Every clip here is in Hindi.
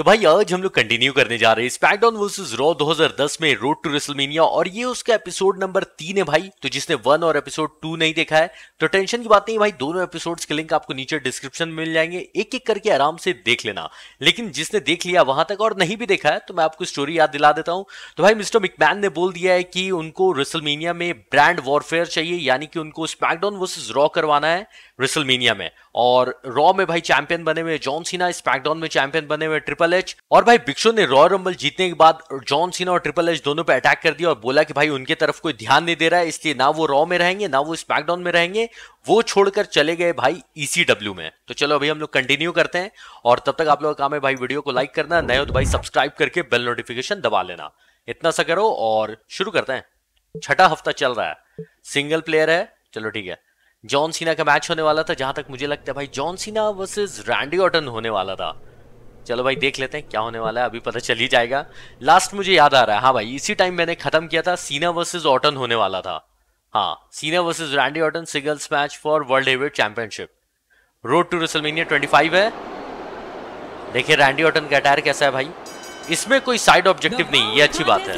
तो भाई आज हम लोग कंटिन्यू करने जा रहे हैं स्मैकडाउन वर्सेस रॉ 2010 में रोड टू रेसलमेनिया और ये उसका एपिसोड नंबर 3 है भाई। तो जिसने 1 और एपिसोड 2 नहीं देखा है तो टेंशन की बात नहीं भाई, दोनों एपिसोड्स के लिंक आपको नीचे डिस्क्रिप्शन में मिल जाएंगे, एक एक करके आराम से देख लेना। लेकिन जिसने देख लिया वहां तक और नहीं भी देखा है तो मैं आपको स्टोरी याद दिला देता हूं। तो भाई मिस्टर मैकमैन ने बोल दिया है कि उनको रेसलमेनिया में ब्रांड वॉरफेयर चाहिए, यानी कि उनको स्मैकडाउन वर्सेस रॉ करवाना है रेसलमेनिया में। और रॉ में भाई चैंपियन बने हुए जॉन सीना, स्मैकडाउन में चैंपियन बने हुए ट्रिपल एच। और भाई बिग शो ने रॉ रंबल जीतने के बाद जॉन सीना और ट्रिपल एच दोनों पे अटैक कर दिया और बोला कि भाई उनके तरफ कोई ध्यान नहीं दे रहा है, इसलिए ना वो रॉ में रहेंगे ना वो स्मैकडाउन में रहेंगे, वो छोड़कर चले गए भाई ECW में। तो चलो अभी हम लोग कंटिन्यू करते हैं और तब तक आप लोगों का काम है भाई वीडियो को लाइक करना, नए हो तो भाई सब्सक्राइब करके बेल नोटिफिकेशन दबा लेना। इतना सा करो और शुरू करते हैं। छठा हफ्ता चल रहा है, सिंगल प्लेयर है। चलो ठीक है, जॉन सीना का मैच होने वाला था, जहां तक मुझे लगता है भाई John Cena versus Randy Orton होने वाला था। चलो भाई देख लेते हैं क्या होने वाला है, अभी पता चल ही जाएगा। लास्ट मुझे याद आ रहा है, हाँ भाई इसी टाइम मैंने खत्म किया था, सीना वर्सेस ऑर्टन होने वाला था। हाँ, Cena versus Randy Orton singles match for world heavyweight championship. Road to WrestleMania 25 है। देखिए रैंडी ऑर्टन का अटैक कैसा है भाई, इसमें कोई साइड ऑब्जेक्टिव नहीं, ये अच्छी बात है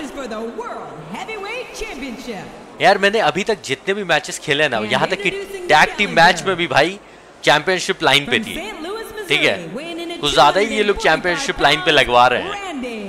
यार। मैंने अभी तक जितने भी मैचेस खेले ना, यहाँ तक कि टैग टीम मैच में भी भाई चैंपियनशिप लाइन पे थी, ठीक है। कुछ ज्यादा ही ये लोग चैंपियनशिप लाइन पे लगवा रहे हैं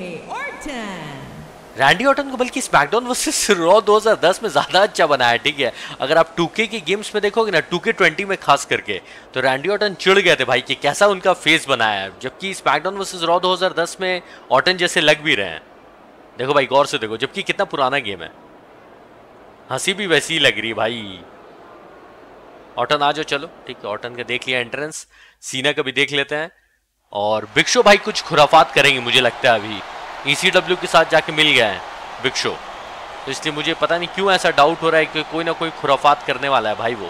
रैंडी ऑर्टन को, बल्कि स्मैकडाउन वर्सेस रॉ 2010 में ज्यादा अच्छा बनाया है, ठीक है। अगर आप 2K की गेम्स में देखोगे ना, 2K20 में खास करके, तो रैंडी ऑर्टन चिढ़ गए थे भाई कि कैसा उनका फेस बनाया है, जबकि स्मैकडाउन वर्सेस रॉ 2010 में ऑर्टन जैसे लग भी रहे हैं। देखो भाई गौर से देखो, जबकि कितना पुराना गेम है, हंसी भी वैसी ही लग रही है भाई। ऑर्टन आ जाओ, चलो ठीक है। ऑर्टन का देख लिया एंट्रेंस, सीना का भी देख लेते हैं। और बिग शो भाई कुछ खुराफात करेंगे मुझे लगता है, अभी ECW के साथ जाके मिल गया है बिग शो, तो इसलिए मुझे पता नहीं क्यों ऐसा डाउट हो रहा है कि कोई ना कोई खुराफात करने वाला है भाई। वो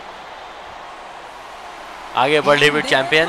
आगे वर्ल्ड हेवीवेट चैंपियन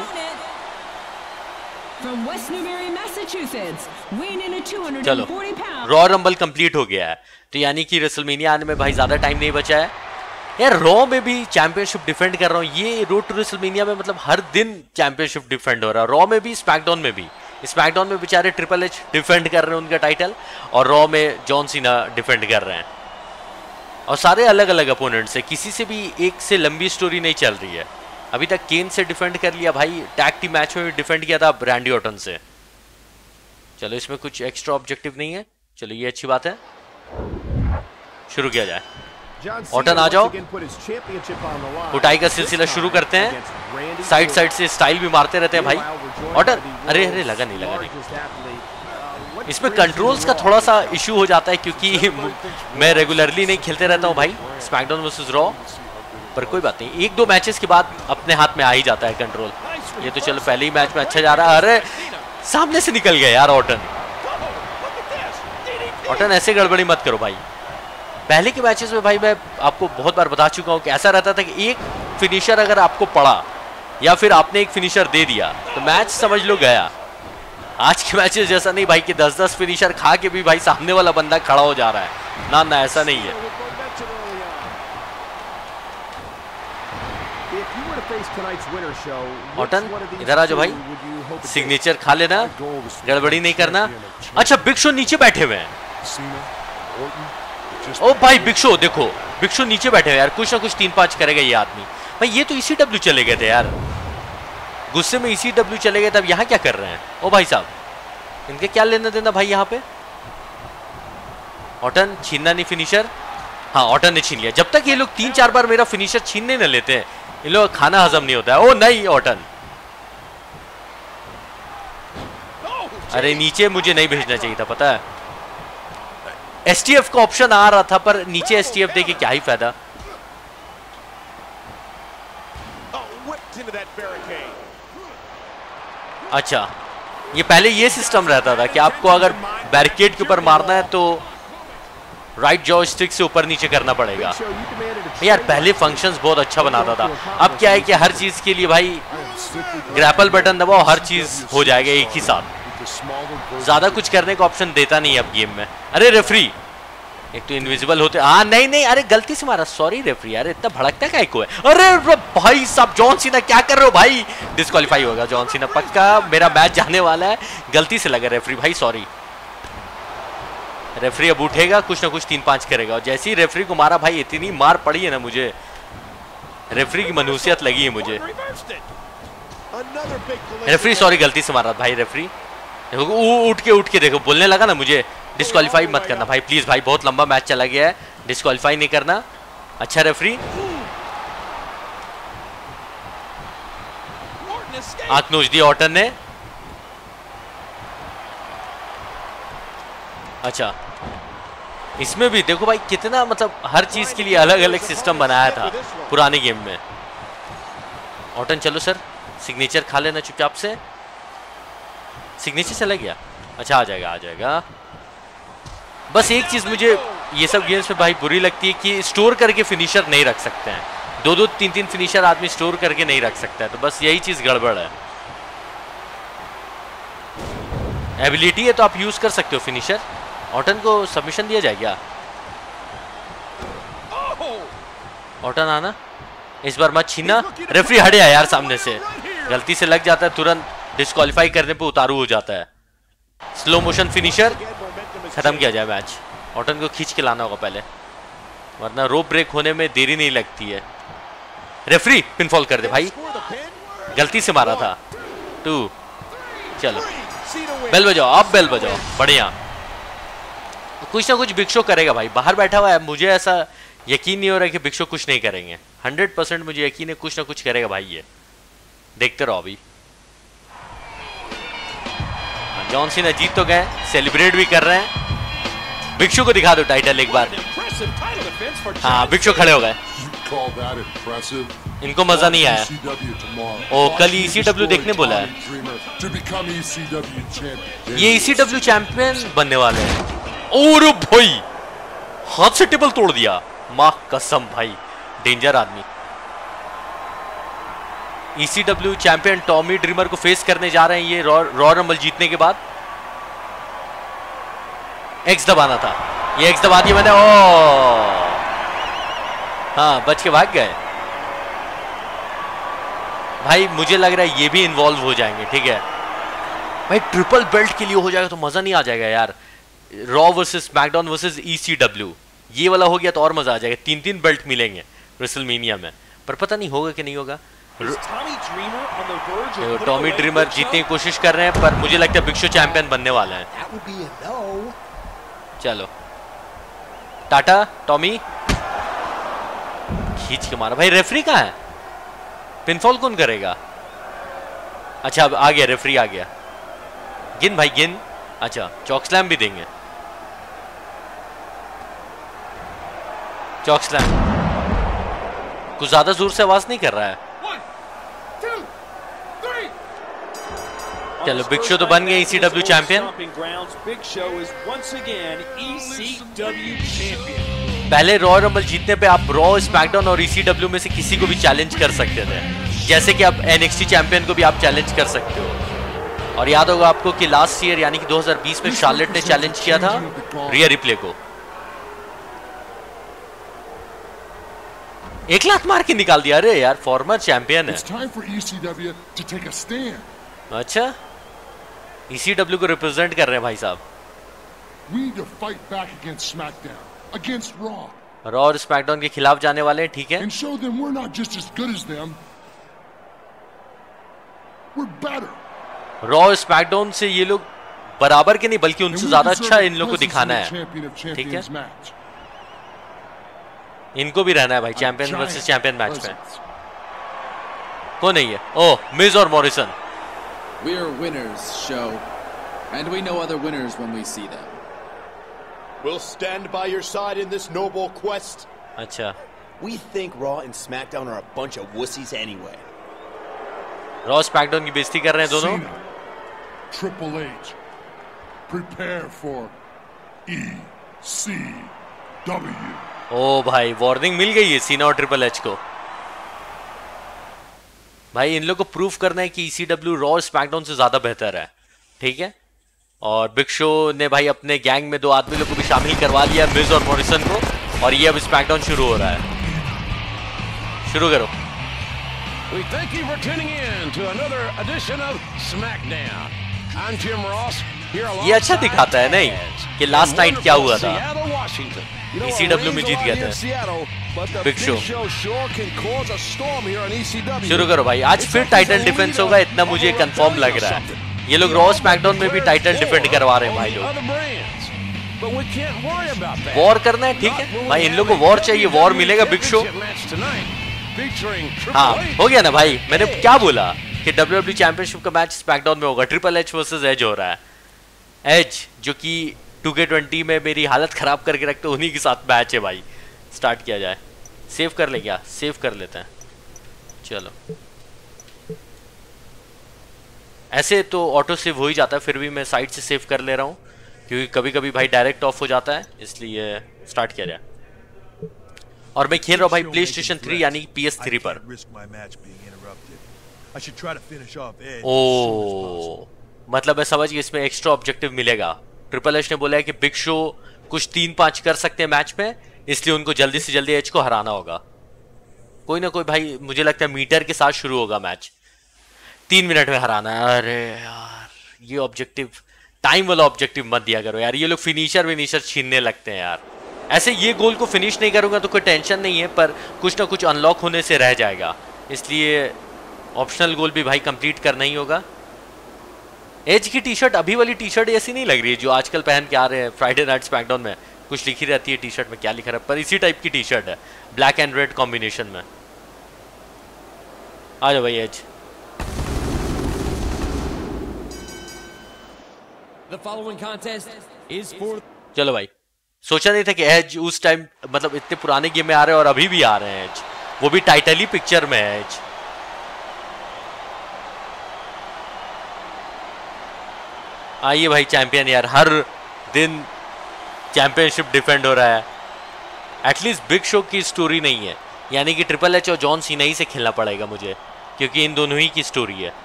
चलो, रॉ रंबल कंप्लीट हो गया है, तो यानी कि रेसलमेनिया आने में भाई ज्यादा टाइम नहीं बचा है यार। रॉ में भी चैंपियनशिप डिफेंड कर रहा हूँ, ये रोड टू रेसलमेनिया में मतलब हर दिन चैंपियनशिप डिफेंड हो रहा है, रॉ में भी स्मैकडाउन में भी। स्मैकडाउन में बेचारे ट्रिपल एच डिफेंड कर रहे हैं उनका टाइटल, और रॉ में जॉन सीना डिफेंड कर रहे हैं। और सारे अलग अलग अपोनेंट्स है, किसी से भी एक से लंबी स्टोरी नहीं चल रही है। अभी तक केन से डिफेंड कर लिया भाई, टैग टीम मैच में भी डिफेंड किया था रैंडी ऑर्टन से। चलो इसमें कुछ एक्स्ट्रा ऑब्जेक्टिव नहीं है, चलो ये अच्छी बात है, शुरू किया जाए। ऑर्टन आ जाओ, कुटाई का सिलसिला शुरू करते हैं। साइड साइड से स्टाइल भी मारते रहते हैं भाई ऑर्टन। अरे अरे लगा नहीं। इसमें कंट्रोल्स का थोड़ा सा इशू हो जाता है, क्योंकि मैं रेगुलरली नहीं खेलते रहता हूँ भाई स्मैकडाउन वर्सेस रॉ, पर कोई बात नहीं, एक दो मैचेस के बाद अपने हाथ में आ ही जाता है कंट्रोल। ये तो चलो पहले ही मैच में अच्छा जा रहा है। अरे सामने से निकल गया यार ऑर्टन। ऑर्टन ऐसे गड़बड़ी मत करो भाई। पहले के मैचेस में भाई मैं आपको बहुत बार बता चुका हूं कि ऐसा रहता था कि एक फिनिशर अगर आपको पड़ा या फिर आपने एक फिनिशर दे दिया तो मैच समझ लो गया। आज के मैचेस जैसा नहीं भाई कि 10-10 फिनिशर खा के भी भाई सामने वाला बंदा खड़ा हो जा रहा है, ना ना ऐसा नहीं है। ऑर्टन इधर आ जाओ भाई, सिग्नेचर खा लेना, गड़बड़ी नहीं करना। अच्छा बिग शो नीचे बैठे हुए हैं। ओ भाई बिग शो देखो, बिग शो नीचे बैठे हुए यार, कुछ ना कुछ 3-5 करेगा ये आदमी। भाई ये तो ECW चले गए थे यार, गुस्से में ECW चले गए, तब यहाँ क्या कर रहे हैं? ओ भाई साहब इनके क्या लेना देना भाई यहाँ पे। ऑर्टन छीनना नहीं फिनिशर, हाँ ऑर्टन ने छीन लिया। जब तक ये लोग 3-4 बार मेरा फिनिशर छीनने न लेते हैं इन लोग खाना हजम नहीं होता है। ओ नहीं ऑर्टन, अरे नीचे मुझे नहीं भेजना चाहिए था, पता है STF का ऑप्शन आ रहा था, पर नीचे STF देके क्या ही फायदा। अच्छा ये पहले ये सिस्टम रहता था कि आपको अगर बैरिकेड के ऊपर मारना है तो राइट जॉयस्टिक से ऊपर नीचे करना पड़ेगा यार। पहले फंक्शंस बहुत अच्छा बनाता था, अब क्या है कि हर चीज के लिए भाई ग्रैपल बटन दबाओ, हर चीज हो जाएगा एक ही साथ, ज्यादा कुछ करने का ऑप्शन देता नहीं अब गेम में। अरे रेफरी एक तो इनविजिबल होते, हाँ नहीं नहीं, अरे गलती से मारा, सॉरी रेफरी यार, इतना भड़कता काय को है। अरे भाई साहब जॉन सीना क्या कर रहे हो भाई, डिस्क्वालीफाई होगा जॉन सीना पक्का, मेरा मैच जाने वाला है, गलती से लगा रेफरी भाई, सॉरी। रेफरी अब उठेगा, कुछ ना कुछ 3-5 करेगा, और जैसे ही रेफरी को मारा भाई, इतनी मार पड़ी है ना मुझे, रेफरी की मनहूसियत लगी है मुझे। रेफरी सॉरी, गलती से मारा भाई रेफरी, उठ के देखो, बोलने लगा ना मुझे डिस्क्वालीफाई मत करना भाई प्लीज भाई, बहुत लंबा मैच चला गया है, डिस्क्वालीफाई नहीं करना। अच्छा रेफरी, आंख नोच दी ऑर्टन ने। अच्छा इसमें भी देखो भाई कितना, मतलब हर चीज के लिए अलग अलग सिस्टम बनाया था पुराने गेम में। ऑर्टन चलो सर, सिग्नेचर खा लेना चुपचाप से, सिग्नेचर चला गया, अच्छा आ जाएगा आ जाएगा। बस एक चीज मुझे ये सब गेम्स में भाई बुरी लगती है कि स्टोर करके फिनिशर नहीं रख सकते हैं, 2-2 3-3 फिनिशर आदमी स्टोर करके नहीं रख सकता है, तो बस यही चीज गड़बड़ है। एबिलिटी है तो आप यूज कर सकते हो फिनिशर। ऑर्टन को सबमिशन दिया जाए क्या? ऑर्टन आना, इस बार मत छीना, रेफरी हटे यार सामने से, गलती से लग जाता है तुरंत डिस्क्वालीफाई करने पे उतारू हो जाता है। स्लो मोशन फिनिशर, खत्म किया जाए मैच। ऑर्टन को खींच के लाना होगा पहले, वरना रोप ब्रेक होने में देरी नहीं लगती है। रेफरी पिनफॉल कर दे भाई, गलती से मारा था। 2 चलो बेल बजाओ, अब बेल बजाओ, बढ़िया। कुछ ना कुछ बिग शो करेगा भाई, बाहर बैठा हुआ है, मुझे ऐसा यकीन नहीं हो रहा है कि बिग शो कुछ नहीं करेंगे, 100% मुझे यकीन है कुछ ना कुछ करेगा भाई, ये देखते रहो अभी। जॉन सीना जीत तो गए, सेलिब्रेट भी कर रहे हैं। बिग शो को दिखा दो टाइटल एक बार। हाँ बिग शो खड़े हो गए, इनको मजा नहीं आया। ओ कल ECW देखने बोला है, ये ECW चैंपियन बनने वाले हैं। और भाई हाथ से टेबल तोड़ दिया, मां कसम भाई, डेंजर आदमी। ECW चैंपियन टॉमी ड्रीमर को फेस करने जा रहे हैं ये रॉ रंबल जीतने के बाद। एक्स दबाना था, ये एक्स दबा दिया मैंने, ओ हाँ बच के भाग गए भाई। मुझे लग रहा है ये भी इन्वॉल्व हो जाएंगे, ठीक है भाई, ट्रिपल बेल्ट के लिए हो जाएगा तो मजा नहीं आ जाएगा यार। Raw versus SmackDown versus ECW, ये वाला हो गया तो और मजा आ जाएगा, 3-3 बेल्ट मिलेंगे रेसलमेनिया में, पर पता नहीं होगा कि नहीं होगा। टॉमी ड्रीमर जीतने की कोशिश कर रहे हैं, पर मुझे लगता है बिग शो चैंपियन बनने वाला है। चलो टाटा टॉमी, खींच के मारा भाई। रेफरी कहाँ है, पिनफॉल कौन करेगा? अच्छा अब आ गया, रेफरी आ गया, गिन भाई गिन। अच्छा चॉक स्लैम भी देंगे, चॉक स्लैम कुछ ज्यादा जोर से आवाज नहीं कर रहा है। चलो बिग शो तो बन गए ECW चैंपियन। पहले रॉ रंबल जीतने पे आप रॉ, स्मैकडाउन और ECW में से किसी को भी चैलेंज कर सकते थे, जैसे कि आप NXT चैंपियन को भी आप चैलेंज कर सकते हो। और याद होगा आपको कि लास्ट ईयर यानी कि 2020 में शार्लेट ने चैलेंज किया था रिया रिप्ले को, 1 लाख मार के निकाल दिया। अरे यार फॉर्मर चैंपियन है। अच्छा ECW को रिप्रेजेंट कर रहे हैं भाई साहब। रॉ और स्मैकडाउन के खिलाफ जाने वाले हैं, ठीक है। रॉ और स्मैकडाउन से ये लोग बराबर के नहीं बल्कि उनसे ज्यादा अच्छा इन लोग को दिखाना है, ठीक है। इनको भी रहना है भाई चैंपियन वर्सेस चैंपियन मैच में। कौन है ये? ओह मिज और Morrison. We are winners, show, and we know other winners when we see them. We'll stand by your side in this noble quest. अच्छा। We think Raw and SmackDown are a bunch of wussies anyway. Raw SmackDown की बेइज्जती कर रहे हैं दोनों। Triple H, prepare for ECW. ओ भाई वार्निंग मिल गई है सीना और ट्रिपल एच को। भाई इन लोग को प्रूफ करना है कि ECW रॉ स्मैकडाउन से ज्यादा बेहतर है, ठीक है। और बिग शो ने भाई अपने गैंग में 2 आदमी लोग को भी शामिल करवा लिया, मिज और मॉरिसन को, और ये अब स्मैकडाउन शुरू हो रहा है। शुरू करो। We thank you for tuning in to another edition of SmackDown. I'm Jim Ross here alongside ये अच्छा दिखाता है नहीं कि लास्ट नाइट क्या हुआ था। ECW में जीत गए थे बिग शो। शुरू करो भाई, आज फिर टाइटल डिफेंस होगा, इतना मुझे कंफर्म लग रहा है। ये लोग रॉ स्मैकडाउन में भी टाइटल डिफेंड करवा रहे हैं भाई लोग। वॉर करना है, ठीक है भाई, इन लोग को वॉर चाहिए, वॉर मिलेगा बिग शो। हाँ हो गया ना भाई, मैंने क्या बोला कि WWE चैंपियनशिप का मैच स्मैकडाउन में होगा, ट्रिपल एच वर्सेस एज हो रहा है। एज जो कि 2K20 में मेरी हालत खराब करके रखते, उन्हीं के साथ मैच है भाई। स्टार्ट किया जाए। सेव कर ले, क्या सेव कर लेते हैं, चलो। ऐसे तो ऑटो सेव हो ही जाता है, फिर भी मैं साइड से सेव कर ले रहा हूँ क्योंकि कभी कभी भाई डायरेक्ट ऑफ हो जाता है, इसलिए स्टार्ट किया जाए। और मैं खेल रहा हूँ भाई PlayStation 3 यानी PS3 पर। ओ मतलब मैं समझ गया, इसमें एक्स्ट्रा ऑब्जेक्टिव मिलेगा। ट्रिपल एच ने बोला है कि बिग शो कुछ 3-5 कर सकते हैं मैच में, इसलिए उनको जल्दी से जल्दी एच को हराना होगा। कोई ना कोई भाई, मुझे लगता है मीटर के साथ शुरू होगा मैच, 3 मिनट में हराना है। अरे यार ये ऑब्जेक्टिव, टाइम वाला ऑब्जेक्टिव मत दिया करो यार, ये लोग फिनिशर छीनने लगते हैं यार। ऐसे ये गोल को फिनिश नहीं करूंगा तो कोई टेंशन नहीं है, पर कुछ ना कुछ अनलॉक होने से रह जाएगा, इसलिए ऑप्शनल गोल भी भाई कंप्लीट करना ही होगा। एज की टी शर्ट, अभी वाली टी शर्ट ऐसी नहीं लग रही है जो आजकल पहन के आ रहे हैं फ्राइडे नाइट स्मैकडाउन में, कुछ लिखी रहती है टी शर्ट में, क्या लिखा है, पर इसी टाइप की टी शर्ट है, ब्लैक एंड रेड कॉम्बिनेशन में। आ जाओ भाई एज। चलो भाई, सोचा नहीं था कि एज उस टाइम मतलब इतने पुराने गेम में आ रहे हैं और अभी भी आ रहे हैं एज, वो भी टाइटली पिक्चर में है एज। आइए भाई चैंपियन यार, हर दिन चैंपियनशिप डिफेंड हो रहा है। एटलीस्ट बिग शो की स्टोरी नहीं है, यानी कि ट्रिपल एच और जॉन सीना ही से खेलना पड़ेगा मुझे, क्योंकि इन दोनों ही की स्टोरी है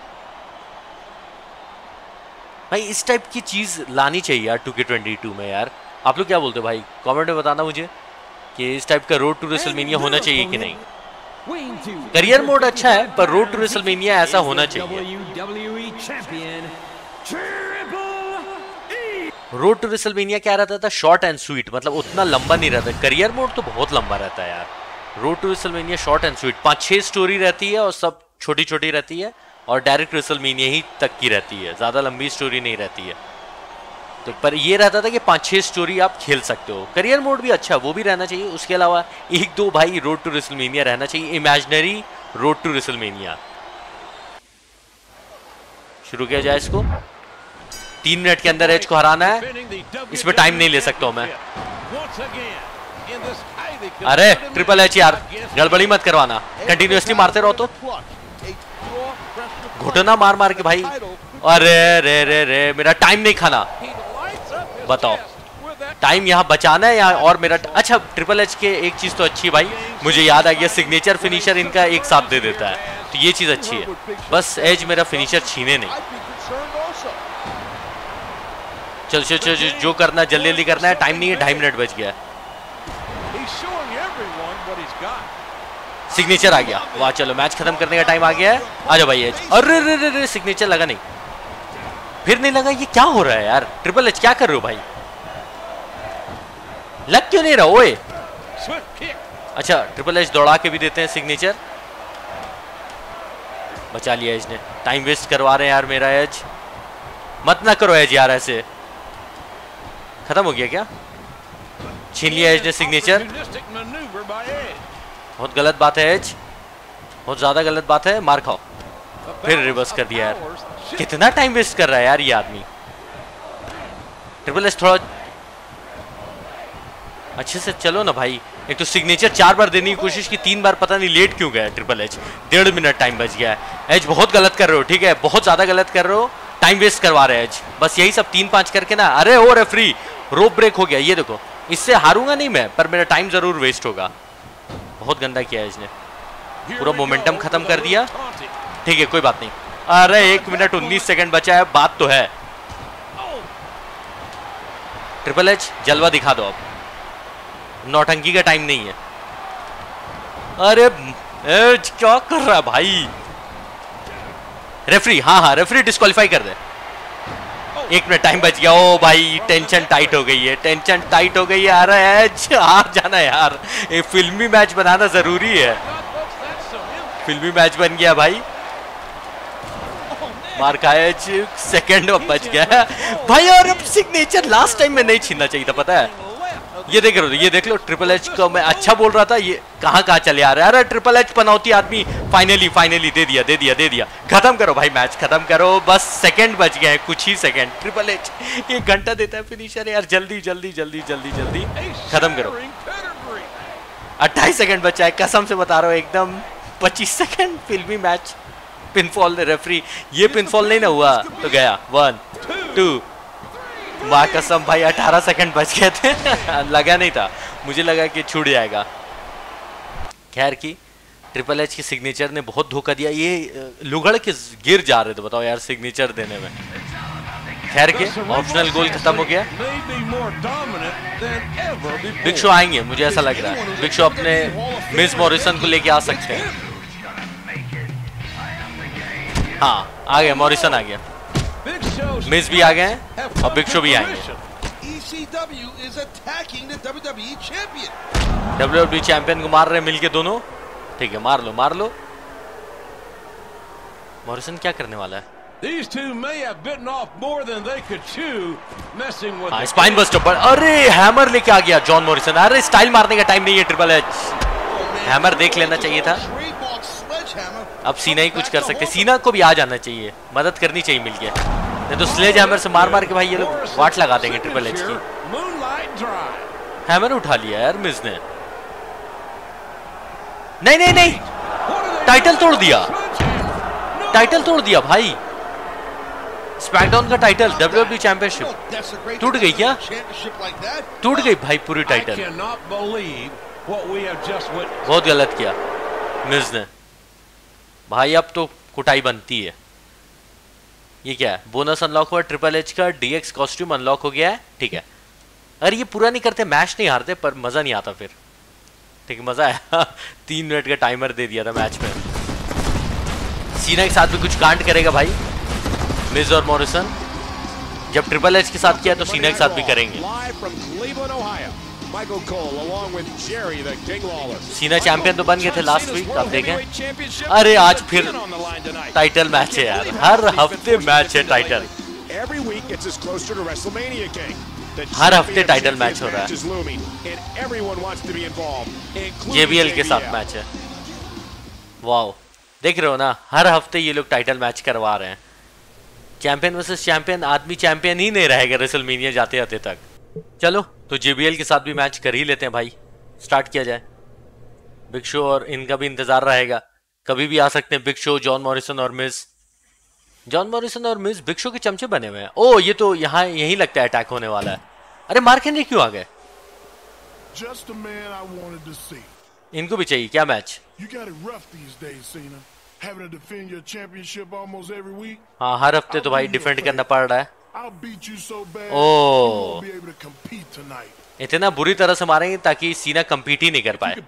भाई। इस टाइप की चीज लानी चाहिए यार 2K22 में यार। आप लोग क्या बोलते हो भाई, कमेंट में बताना मुझे कि इस टाइप का रोड टू रेसलमेनिया होना चाहिए कि नहीं। करियर मोड अच्छा है, पर रोड टू रेसलमेनिया ऐसा होना चाहिए। रोड टू रेसलमेनिया क्या रहता था, शॉर्ट एंड स्वीट, मतलब उतना लंबा नहीं रहता। करियर मोड तो बहुत लंबा रहता है यार। Road to WrestleMania short and sweet, 5-6 story रहती है और सब छोटी छोटी रहती है, और डायरेक्ट रेसलमेनिया ही तक की रहती है, ज्यादा लंबी स्टोरी नहीं रहती है। तो पर ये रहता था कि 5-6 स्टोरी आप खेल सकते हो। करियर मोड भी अच्छा, वो भी रहना चाहिए। उसके अलावा 1-2 भाई रोड टू रेसलमेनिया रहना चाहिए, इमेजिनरी रोड टू रेसलमेनिया। शुरू किया जाए इसको। 3 मिनट के अंदर एज को हराना है, इसमें टाइम नहीं ले सकता हूं मैं। अरे ट्रिपल एच यार, गड़बड़ी मत करवाना, कंटिन्यूअसली मारते रहो तो। घुटना मार मार के भाई, अरे रे रे रे, मेरा टाइम नहीं खाना। बताओ टाइम यहाँ बचाना है यहाँ, और मेरा अच्छा ट्रिपल एच के एक चीज तो अच्छी भाई, मुझे याद आ गया, सिग्नेचर फिनिशर इनका एक साथ दे देता है, तो ये चीज अच्छी है। बस एज मेरा फिनिशर छीने नहीं। चल चल चल, जो करना जल्दी जल्दी करना है, टाइम नहीं है, 2.5 मिनट बच गया। सिग्नेचर आ गया, वाह चलो मैच खत्म करने का टाइम आ गया है। आ जाओ भाई एज। अरे रे रे रे, सिग्नेचर लगा नहीं, फिर नहीं लगा, ये क्या हो रहा है यार। ट्रिपल एच क्या कर रहे हो भाई, लग क्यों नहीं रहा ओए। अच्छा ट्रिपल एच दौड़ा के भी देते हैं सिग्नेचर, बचा लिया एज ने। टाइम वेस्ट करवा रहे हैं यार मेरा एज, मत ना करो एज यार ऐसे। खत्म हो गया क्या, छीन लिया एज ने सिग्नेचर, बहुत गलत बात है एज, बहुत ज्यादा गलत बात है। मार खाओ, फिर रिवर्स कर दिया यार, कितना टाइम वेस्ट कर रहा है यार ये आदमी। ट्रिपल एच थोड़ा अच्छे से चलो ना भाई। एक तो सिग्नेचर 4 बार देने की कोशिश की, 3 बार पता नहीं लेट क्यों गया ट्रिपल एच। 1.5 मिनट टाइम बच गया है। एज बहुत गलत कर रहे हो, ठीक है, बहुत ज्यादा गलत कर रहे हो, टाइम वेस्ट करवा रहे हैं एज। बस यही सब 3-5 करके ना, अरे ओ रेफरी, रोप ब्रेक हो गया, ये देखो, इससे हारूंगा नहीं मैं, पर मेरा टाइम जरूर वेस्ट होगा। बहुत गंदा किया एज ने, पूरा मोमेंटम खत्म कर दिया। ठीक है कोई बात नहीं। अरे 1 मिनट 19 सेकंड बचा है, बात तो है। ट्रिपल एच जलवा दिखा दो, अब नौटंकी का टाइम नहीं है। अरे एज क्या कर रहा है भाई? रेफरी, हाँ रेफरी डिस्क्वालीफाई कर दे। 1 मिनट टाइम बच गया। ओ भाई टेंशन टाइट हो गई है, टेंशन टाइट हो गई है। अरे एज हार जाना यार, ये फिल्मी मैच बनाना जरूरी है। फिल्मी मैच बन गया भाई। मार खाया, सेकंड अब बच गया भाई। और अब सिग्नेचर लास्ट टाइम में नहीं छीनना चाहिए था, पता है? ये देख लो, ये देख लो, ट्रिपल एच को मैं अच्छा बोल रहा था, ये कहाँ चले आ रहा है। अरे ट्रिपल एच पनौती आदमी फाइनली दे दिया। खत्म करो भाई, मैच खत्म करो, बस सेकंड बच गए, कुछ ही सेकंड। ट्रिपल एच 1 घंटा देता है फिनिशर यार, जल्दी खत्म करो। 28 सेकंड बचा है, कसम से बता रहा हूँ, एकदम 25 सेकंड। फिल्मी मैच, पिनफॉल रेफरी, ये पिनफॉल नहीं ना हुआ तो गया 1 2। माँ कसम भाई 18 सेकंड बच गए थे। लगा नहीं था, मुझे लगा कि छूट जाएगा। खैर की ट्रिपल एच की सिग्नेचर ने बहुत धोखा दिया। ये लुगड़ के गिर जा रहे थे, बताओ यार, सिग्नेचर देने में। खैर के ऑप्शनल गोल खत्म हो गया। बिग शो आएंगे, मुझे ऐसा लग रहा है। बिग शो अपने मिस मॉरिसन को लेके आ सकते हैं। हाँ आ गया, मॉरिसन आ गया, मिस भी आ गए हैं और बिग शो भी आएंगे। WWE चैंपियन को मार रहे हैं मिलके दोनों। ठीक है, मार लो। मॉरिसन क्या करने वाला है? स्पाइन बस्टर पर, अरे हैमर लेके आ गया जॉन मॉरिसन। अरे स्टाइल मारने का टाइम नहीं है ट्रिपल एच, हैमर देख लेना चाहिए था। अब सीना ही कुछ कर सकते, सीना को भी आ जाना चाहिए, मदद करनी चाहिए मिलके, नहीं तो स्लेज हैमर से मार के भाई ये लोग वाट लगा देंगे ट्रिपल एच की। हैमर उठा लिया यार मिस ने। नहीं, टाइटल तोड़ दिया भाई। स्मैकडाउन का टाइटल, WWE चैंपियनशिप टूट गई क्या? टूट गई भाई पूरी टाइटल। बहुत गलत किया मिस ने भाई। अब तो कुटाई बनती है। ये क्या है? बोनस अनलॉक हुआ ट्रिपल एच का, DX कॉस्ट्यूम अनलॉक हो गया है। ठीक है, अरे ये पूरा नहीं करते, मैच नहीं हारते, पर मजा नहीं आता फिर। ठीक है, मजा आया। 3 मिनट का टाइमर दे दिया था मैच में। सीना के साथ भी कुछ कांड करेगा भाई मिज और मॉरिसन। जब ट्रिपल एच के साथ किया तो सीना के साथ भी करेंगे। सीना चैंपियन तो बन गए थे लास्ट वीक, आप देखें। अरे आज फिर टाइटल मैच है यार, हर हफ्ते मैच है टाइटल, हर हफ्ते टाइटल मैच हो रहा है। JBL के साथ मैच है। वाओ, देख रहे हो ना, हर हफ्ते ये लोग टाइटल मैच करवा रहे हैं। चैंपियन वर्सेस चैंपियन, आदमी चैंपियन ही नहीं रहेगा रेसलमेनिया जाते जाते तक। चलो तो JBL के साथ भी मैच कर ही लेते हैं भाई, स्टार्ट किया जाए। बिग शो और इनका भी इंतजार रहेगा, कभी भी आ सकते हैं बिग शो, जॉन मॉरिसन और मिस। जॉन मॉरिसन और मिस बिग शो के चमचे बने हुए हैं। ओ ये तो यहाँ यही लगता है अटैक होने वाला है। अरे मार्क हेनरी क्यों आ गए? इनको भी चाहिए क्या मैच? हाँ हर हफ्ते तो भाई डिफेंड करना पड़ रहा है। ओह इतना बुरी तरह से मारेंगे ताकि सीना कंपीट ही नहीं कर पाए।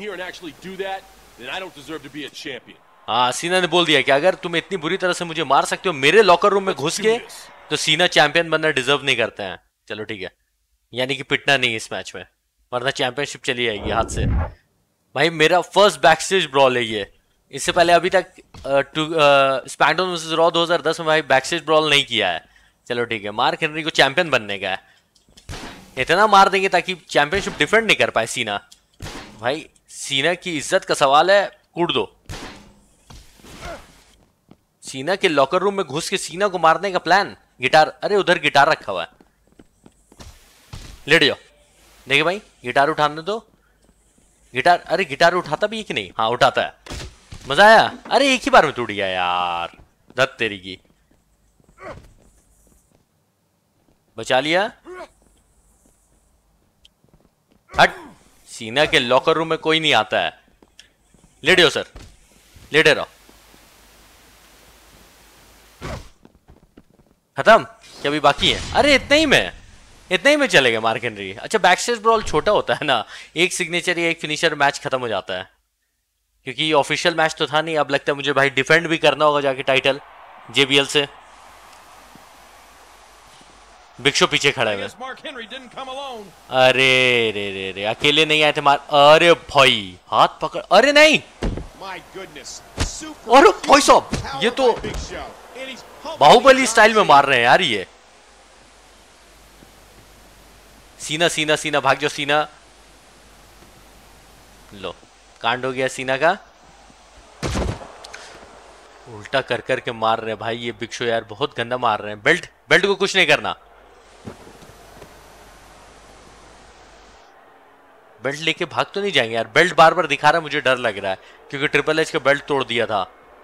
हाँ सीना ने बोल दिया कि अगर तुम इतनी बुरी तरह से मुझे मार सकते हो मेरे लॉकर रूम में घुस के, तो सीना चैंपियन बनना डिजर्व नहीं करते हैं। चलो ठीक है, यानी कि पिटना नहीं इस मैच में, वरना चैंपियनशिप चली जाएगी हाथ से। भाई मेरा फर्स्ट बैकस्टेज ब्रॉल है ये, इससे पहले अभी तक स्मैकडाउन वर्सेस रॉ 2010 में भाई बैकस्टेज ब्रॉल नहीं किया है। चलो ठीक है, मार्क हेनरी को चैंपियन बनने का है, इतना मार देंगे ताकि चैंपियनशिप डिफेंड नहीं कर पाए सीना। भाई सीना की इज्जत का सवाल है, कूट दो। सीना के लॉकर रूम में घुस के सीना को मारने का प्लान। गिटार, अरे उधर गिटार रखा हुआ है, लेट जाओ। देखिए भाई गिटार उठाने दो। गिटार, अरे गिटार उठाता भी है कि नहीं? हाँ उठाता है। मजा आया? अरे एक ही बार में टूट गया यार, धत तेरी की। बचा लिया। हट, सीना के लॉकर रूम में कोई नहीं आता है। लेट जाओ सर, लेटे रहो। खत्म क्या? अभी बाकी है? अरे इतना ही में इतने ही में चलेगा मार्क हेनरी। अच्छा बैकस्टेज ब्रॉल छोटा होता है ना, एक सिग्नेचर या एक फिनिशर मैच खत्म हो जाता है, क्योंकि ऑफिशियल मैच तो था नहीं। अब लगता है मुझे भाई डिफेंड भी करना होगा जाके टाइटल जेबीएल से। बिग शो पीछे खड़ा है। अरे रे रे रे अकेले नहीं आए थे मार। अरे भाई हाथ पकड़, अरे नहीं, अरे भाई साहब ये तो बाहुबली स्टाइल में मार रहे हैं यार ये। सीना सीना सीना भाग जाओ सीना। लो कांड हो गया सीना का। उल्टा कर करके मार रहे हैं भाई ये बिग शो यार, बहुत गंदा मार रहे हैं। बेल्ट को कुछ नहीं करना, बेल्ट लेके भाग तो नहीं जाएंगे यार। बेल्ट बार बार दिखा रहा है, मुझे डर लग रहा है क्योंकि ट्रिपल एच का बेल्ट तोड़ दिया था।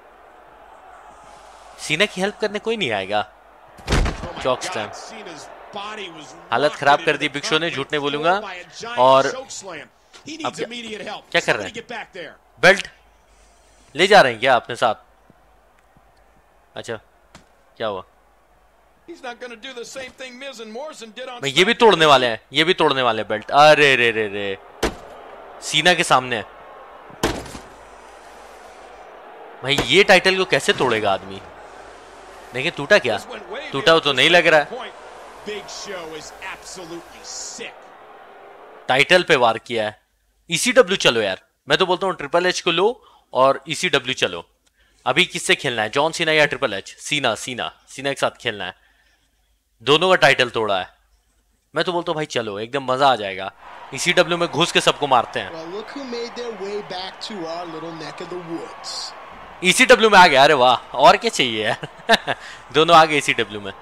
सीना की हेल्प करने कोई नहीं आएगा। चॉक स्लैम, हालत खराब कर दी बिग शो ने, झूठ नहीं बोलूंगा। और अब क्या कर रहे हैं? बेल्ट ले जा रहे हैं क्या अपने साथ? अच्छा क्या हुआ? भाई ये भी तोड़ने वाले हैं, ये भी तोड़ने वाले हैं बेल्ट। अरे रे रे रे सीना के सामने भाई ये टाइटल को कैसे तोड़ेगा आदमी? देखिए टूटा क्या? टूटा तो नहीं लग रहा है। टाइटल पे वार किया है। ECW चलो यार, मैं तो बोलता हूँ ट्रिपल एच को लो और ECW चलो। अभी किससे खेलना है, जॉन सीना या ट्रिपल एच? सीना के साथ खेलना है। दोनों का टाइटल तोड़ा है। मैं तो बोलता हूँ भाई चलो, एकदम मजा आ जाएगा। ECW में घुस के सबको मारते हैं। ECW में आ गया, अरे वाह, और क्या चाहिए यार। दोनों आ गए ECW में।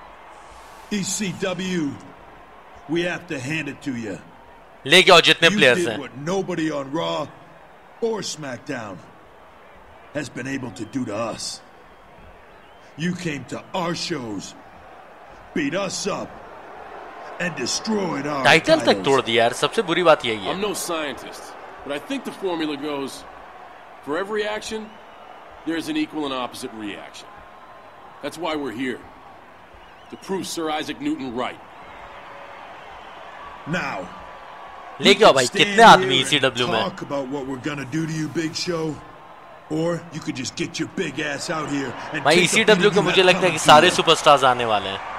ECW, we have to hand it to you. लेके आओ जितने प्लेयर्स हैं। What nobody on Raw or SmackDown has been able to do to us. You came to our shows, beat us up, and destroyed our title तक तोड़ दिया यार, सबसे बुरी बात यही है। I'm no scientist, but I think the formula goes, for every action, there's an equal and opposite reaction. That's why we're here, to prove Sir Isaac Newton right. Now, लेके आओ भाई कितने आदमी ECW में। talk about what we're gonna do to you, Big Show, or you could just get your big ass out here and भाई ECW के मुझे लगता है कि सारे सुपरस्टार्स आने वाले हैं।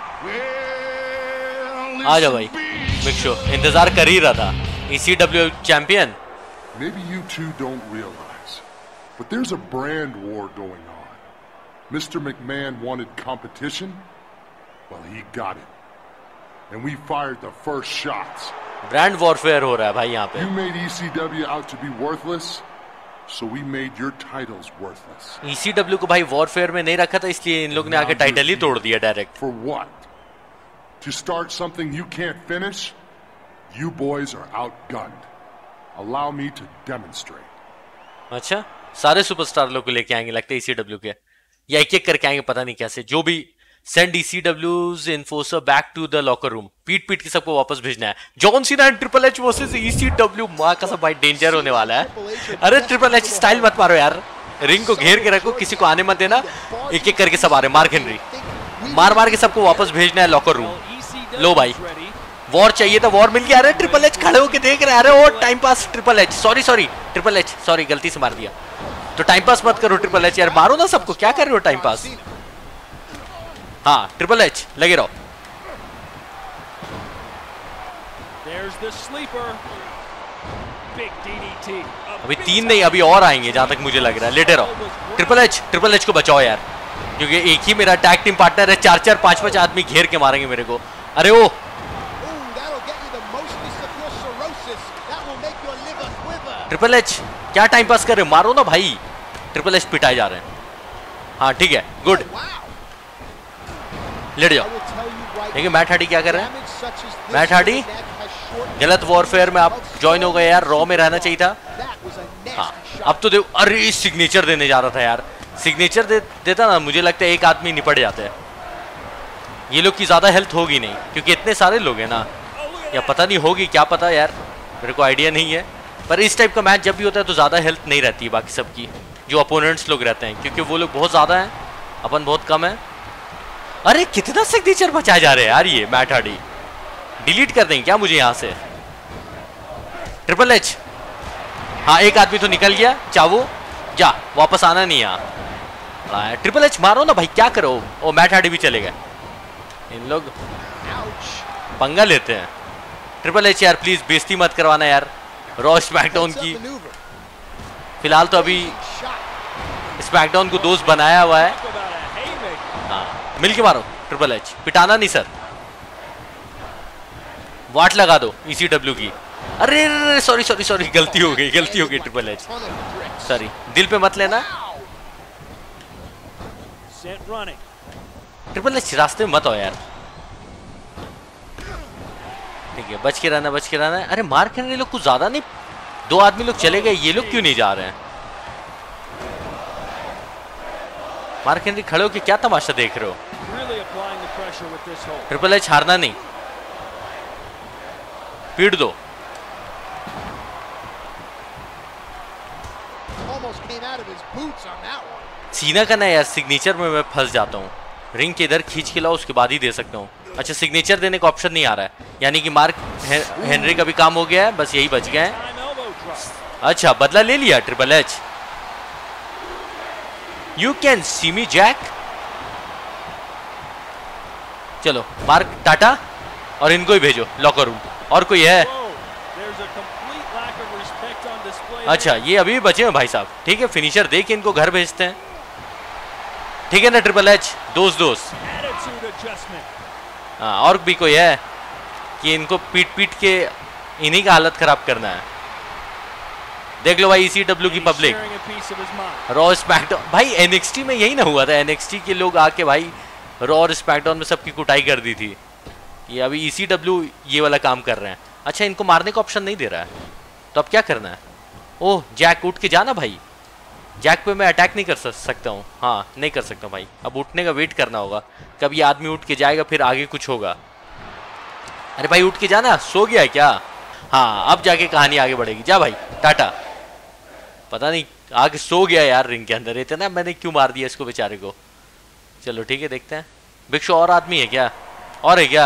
आ जाओ भाई, बिग शो इंतजार कर ही रहा था। ECW champion. Maybe you two don't realize, but there's a brand war going on. Mr. McMahon wanted competition. Well, he got it. And we fired the first shots. Brand warfare हो रहा है भाई यहाँ पे। You made ECW out to be worthless, so we made your titles worthless. ECW को भाई वॉरफेयर में नहीं रखा था, इसलिए इन लोग ने आके टाइटल ही तोड़ दिया direct. For what? To start something you can't finish? You boys are outgunned. Allow me to demonstrate. अच्छा, सारे सुपरस्टार लोग को लेके आएंगे लगता है ECW के, या एक एक करके आएंगे पता नहीं कैसे। जो भी send ECW's enforcer back to the locker room। पीट के सबको वापस भेजना है। John Cena and Triple H versus ECW। मां का सब भाई डेंजर होने वाला है। अरे ट्रिपल एच स्टाइल मत मारो यार, रिंग को घेर के रखो, किसी को आने मत देना। एक एक करके सब आ रहे। मार्क हेनरी मार के सबको वापस भेजना है लॉकर रूम। लो भाई वॉर चाहिए था, वॉर मिल गया। अरे ट्रिपल एच खड़े होके देख रहे हैं। अरे वो time pass Triple H, sorry Triple H, sorry गलती से मार दिया। तो टाइम पास मत करो ट्रिपल एच यार, मारो ना सबको, क्या कर रहे हो टाइम पास। हाँ ट्रिपल एच लगे रहो। अभी 3 नहीं, अभी और आएंगे जहां तक मुझे लग रहा है। लेटे रहो। ट्रिपल एच को बचाओ यार, क्योंकि एक ही मेरा टैग टीम पार्टनर है। 4-4 5-5 आदमी घेर के मारेंगे मेरे को। अरे ओ ट्रिपल एच क्या टाइम पास कर रहे हो, मारो ना भाई। ट्रिपल एच पिटाए जा रहे हैं। हाँ ठीक है, गुड, लेट जाओ। देखिए मैट हार्डी क्या कर रहे हैं। मैट हार्डी गलत वॉरफेयर में आप ज्वाइन हो गए यार, रॉ में रहना चाहिए था। हाँ अब तो देखो, अरे सिग्नेचर देने जा रहा था यार। सिग्नेचर देता ना, मुझे लगता है एक आदमी निपट जाते हैं। ये लोग की ज्यादा हेल्थ होगी नहीं, क्योंकि इतने सारे लोग हैं ना, या पता नहीं होगी, क्या पता यार, मेरे को आइडिया नहीं है। पर इस टाइप का मैच जब भी होता है तो ज्यादा हेल्थ नहीं रहती है बाकी सबकी, जो अपोनेंट्स लोग रहते हैं, क्योंकि वो लोग बहुत ज्यादा हैं, अपन बहुत कम है। अरे कितना सिग्नेचर बचाए जा रहे हैं यार ये मैट हार्डी। डिलीट कर दें क्या मुझे यहाँ से? ट्रिपल एच, हाँ एक आदमी तो निकल गया। चावो जा, वापस आना नहीं यहाँ। ट्रिपल एच मारो ना भाई, क्या करो? ओ मैट हार्डी भी चले गए। इन लोग पंगा लेते हैं। ट्रिपल एच यार प्लीज बेइज्जती मत करवाना यार रॉ स्मैकडाउन की। फिलहाल तो अभी स्मैकडाउन को दोस्त बनाया हुआ है। हाँ मिलके मारो ट्रिपल एच, पिटाना नहीं सर। वाट लगा दो ECW की। अरे सॉरी सॉरी सॉरी, गलती हो गई ट्रिपल एच, सॉरी दिल पे मत लेना। ट्रिपल एच रास्ते में मत आओ यार, ठीक है बच के रहना। अरे मार्क हेनरी लोग कुछ ज्यादा नहीं, 2 आदमी लोग चले गए, ये लोग क्यों नहीं जा रहे हैं? मार्क हेनरी खड़े हो के क्या तमाशा देख रहे हो? ट्रिपल एच हारना नहीं, पीट दो। सीना का ना यार सिग्नेचर में मैं फंस जाता हूँ। रिंग के इधर खींच के लाओ, उसके बाद ही दे सकता हूँ। अच्छा सिग्नेचर देने का ऑप्शन नहीं आ रहा है, यानी कि मार्क हेनरी का भी काम हो गया है, बस यही बच गए हैं। अच्छा बदला ले लिया Triple H. You can see me Jack. चलो मार्क टाटा और इनको ही भेजो लॉकर रूम। और कोई है? अच्छा ये अभी भी बचे हैं भाई साहब, ठीक है फिनिशर दे के इनको घर भेजते हैं, ठीक है ना ट्रिपल एच? दोस्त हाँ, और भी कोई है कि इनको पीट के इन्हीं का हालत खराब करना है? देख लो भाई ECW की पब्लिक, रॉ स्मैकडाउन भाई NXT में यही ना हुआ था? NXT के लोग आके भाई रॉ और स्मैकडाउन में सबकी कुटाई कर दी थी। ये अभी ECW ये वाला काम कर रहे हैं। अच्छा इनको मारने का ऑप्शन नहीं दे रहा है, तो अब क्या करना है? ओह जैक उठ के जाना भाई, जैक पे मैं अटैक नहीं कर सकता हूँ। हाँ नहीं कर सकता भाई, अब उठने का वेट करना होगा, कब ये आदमी उठ के जाएगा फिर आगे कुछ होगा। अरे भाई उठ के जाना, सो गया है क्या? हाँ अब जाके कहानी आगे बढ़ेगी। जा भाई टाटा। पता नहीं आगे सो गया यार रिंग के अंदर, इतना मैंने क्यों मार दिया इसको बेचारे को। चलो ठीक है देखते हैं। बिग शो और आदमी है क्या? और है क्या?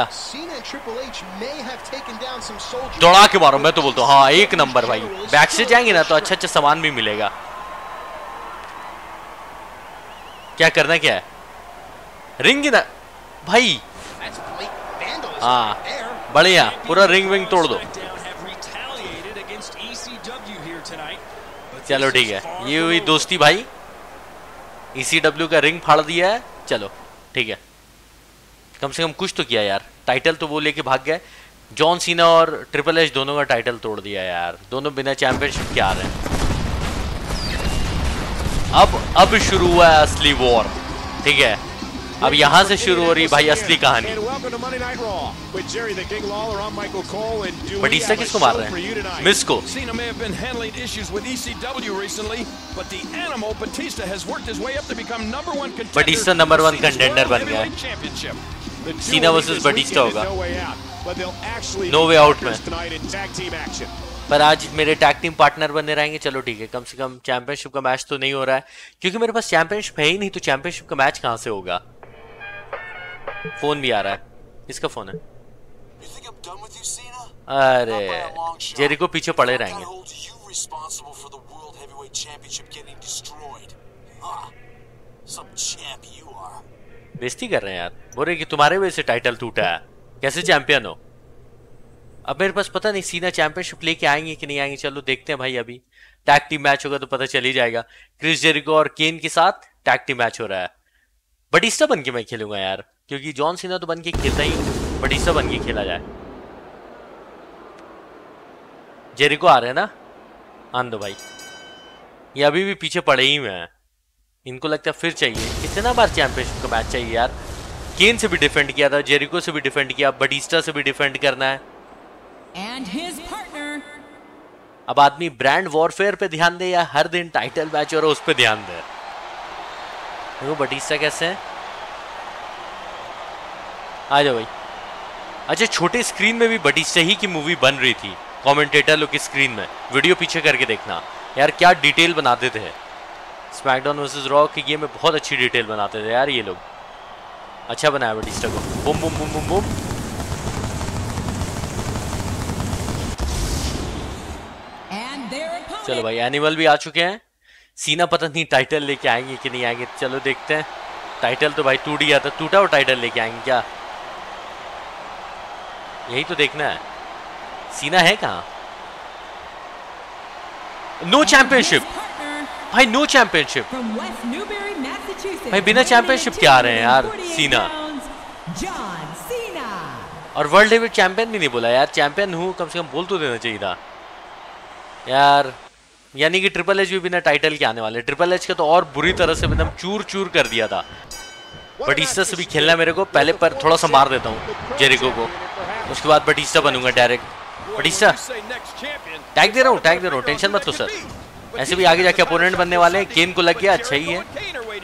दौड़ा के मारो, मैं तो बोलता हूँ हाँ एक नंबर भाई। बैक से जाएंगे ना तो अच्छा सामान भी मिलेगा। क्या करना क्या है? रिंग ना भाई, हाँ बढ़िया पूरा रिंग विंग तोड़ दो। चलो ठीक है, ये हुई दोस्ती भाई। ECW का रिंग फाड़ दिया है, चलो ठीक है, कम से कम कुछ तो किया यार। टाइटल तो वो लेके भाग गए। जॉन सीना और ट्रिपल एच दोनों का टाइटल तोड़ दिया यार, दोनों बिना चैंपियनशिप के आ रहे हैं। अब शुरू हुआ है असली वॉर, ठीक है अब यहाँ से शुरू हो रही भाई असली कहानी। बटिस्टा किसको मार रहे हैं? मिस को। बटिस्टा नंबर 1 कंटेंडर बन गया है। सीना वर्सेस बटिस्टा होगा नो वे आउट में, पर आज मेरे टैग टीम पार्टनर बने रहेंगे। चलो ठीक है, कम से कम चैंपियनशिप का मैच तो नहीं हो रहा है, क्योंकि मेरे पास चैंपियनशिप है ही नहीं, तो चैंपियनशिप का मैच कहां से होगा? फोन भी आ रहा है, इसका फोन है। अरे जेरिको पीछे पड़े रहेंगे। बेइज्जती कर रहे हैं यार, बोल रहे कि तुम्हारे वजह से टाइटल टूटा है, कैसे चैंपियन हो? अब मेरे पास पता नहीं सीना चैंपियनशिप लेके आएंगे कि नहीं आएंगे, चलो देखते हैं भाई। अभी टैग टीम मैच होगा तो पता चल ही जाएगा। क्रिस जेरिको और केन के साथ टैग टीम मैच हो रहा है। बटिस्टा बन के मैं खेलूंगा यार, क्योंकि जॉन सीना तो बन के खेलता ही, बटिस्टा बन के खेला जाए। जेरिको आ रहे हैं ना, आन दो भाई। ये अभी भी पीछे पड़े ही हैं, इनको लगता है फिर चाहिए। कितना बार चैंपियनशिप का मैच चाहिए यार? केन से भी डिफेंड किया था, जेरिको से भी डिफेंड किया, बटिस्टा से भी डिफेंड करना है। अब आदमी ब्रांड वॉरफेयर पे ध्यान दे या हर दिन टाइटल मैच और उस पे ध्यान दे? देखो बटिस्टा कैसे है, आ जाओ भाई। अच्छा छोटे स्क्रीन में भी बटिस्टा ही की मूवी बन रही थी, कमेंटेटर लोग की स्क्रीन में। वीडियो पीछे करके देखना यार, क्या डिटेल बनाते थे। स्मैकडाउन वर्सेस रॉ की गेम में बहुत अच्छी डिटेल बनाते थे यार ये लोग। अच्छा बनाया बटिस्टा को, boom boom boom boom boom. चलो भाई एनिमल भी आ चुके हैं। सीना पता नहीं टाइटल लेके आएंगे कि नहीं आएंगे, चलो देखते हैं। टाइटल तो भाई टूट गया था, टूटा हुआ टाइटल लेके आएंगे क्या, यही तो देखना है। सीना है कहाँ? नो चैंपियनशिप भाई, नो चैंपियनशिप भाई, बिना चैंपियनशिप के आ रहे हैं यार सीना। और वर्ल्ड हेवीवेट चैंपियन भी नहीं बोला यार, चैंपियन हूँ कम से कम बोल तो देना चाहिए था यार। यानी कि ट्रिपल एच भी बिना टाइटल के आने वाले। ट्रिपल एच का तो और बुरी तरह से एकदम चूर चूर कर दिया था। बटिस्टा से भी खेलना मेरे को, पहले पर थोड़ा सा मार देता हूँ जेरिको को, उसके बाद बटिस्टा बनूंगा डायरेक्ट। बटिस्टा टैग दे रहा हूँ, टेंशन मत लो सर, ऐसे भी आगे जाके अपोनेंट बनने वाले हैं। केन को लग गया, अच्छा ही है।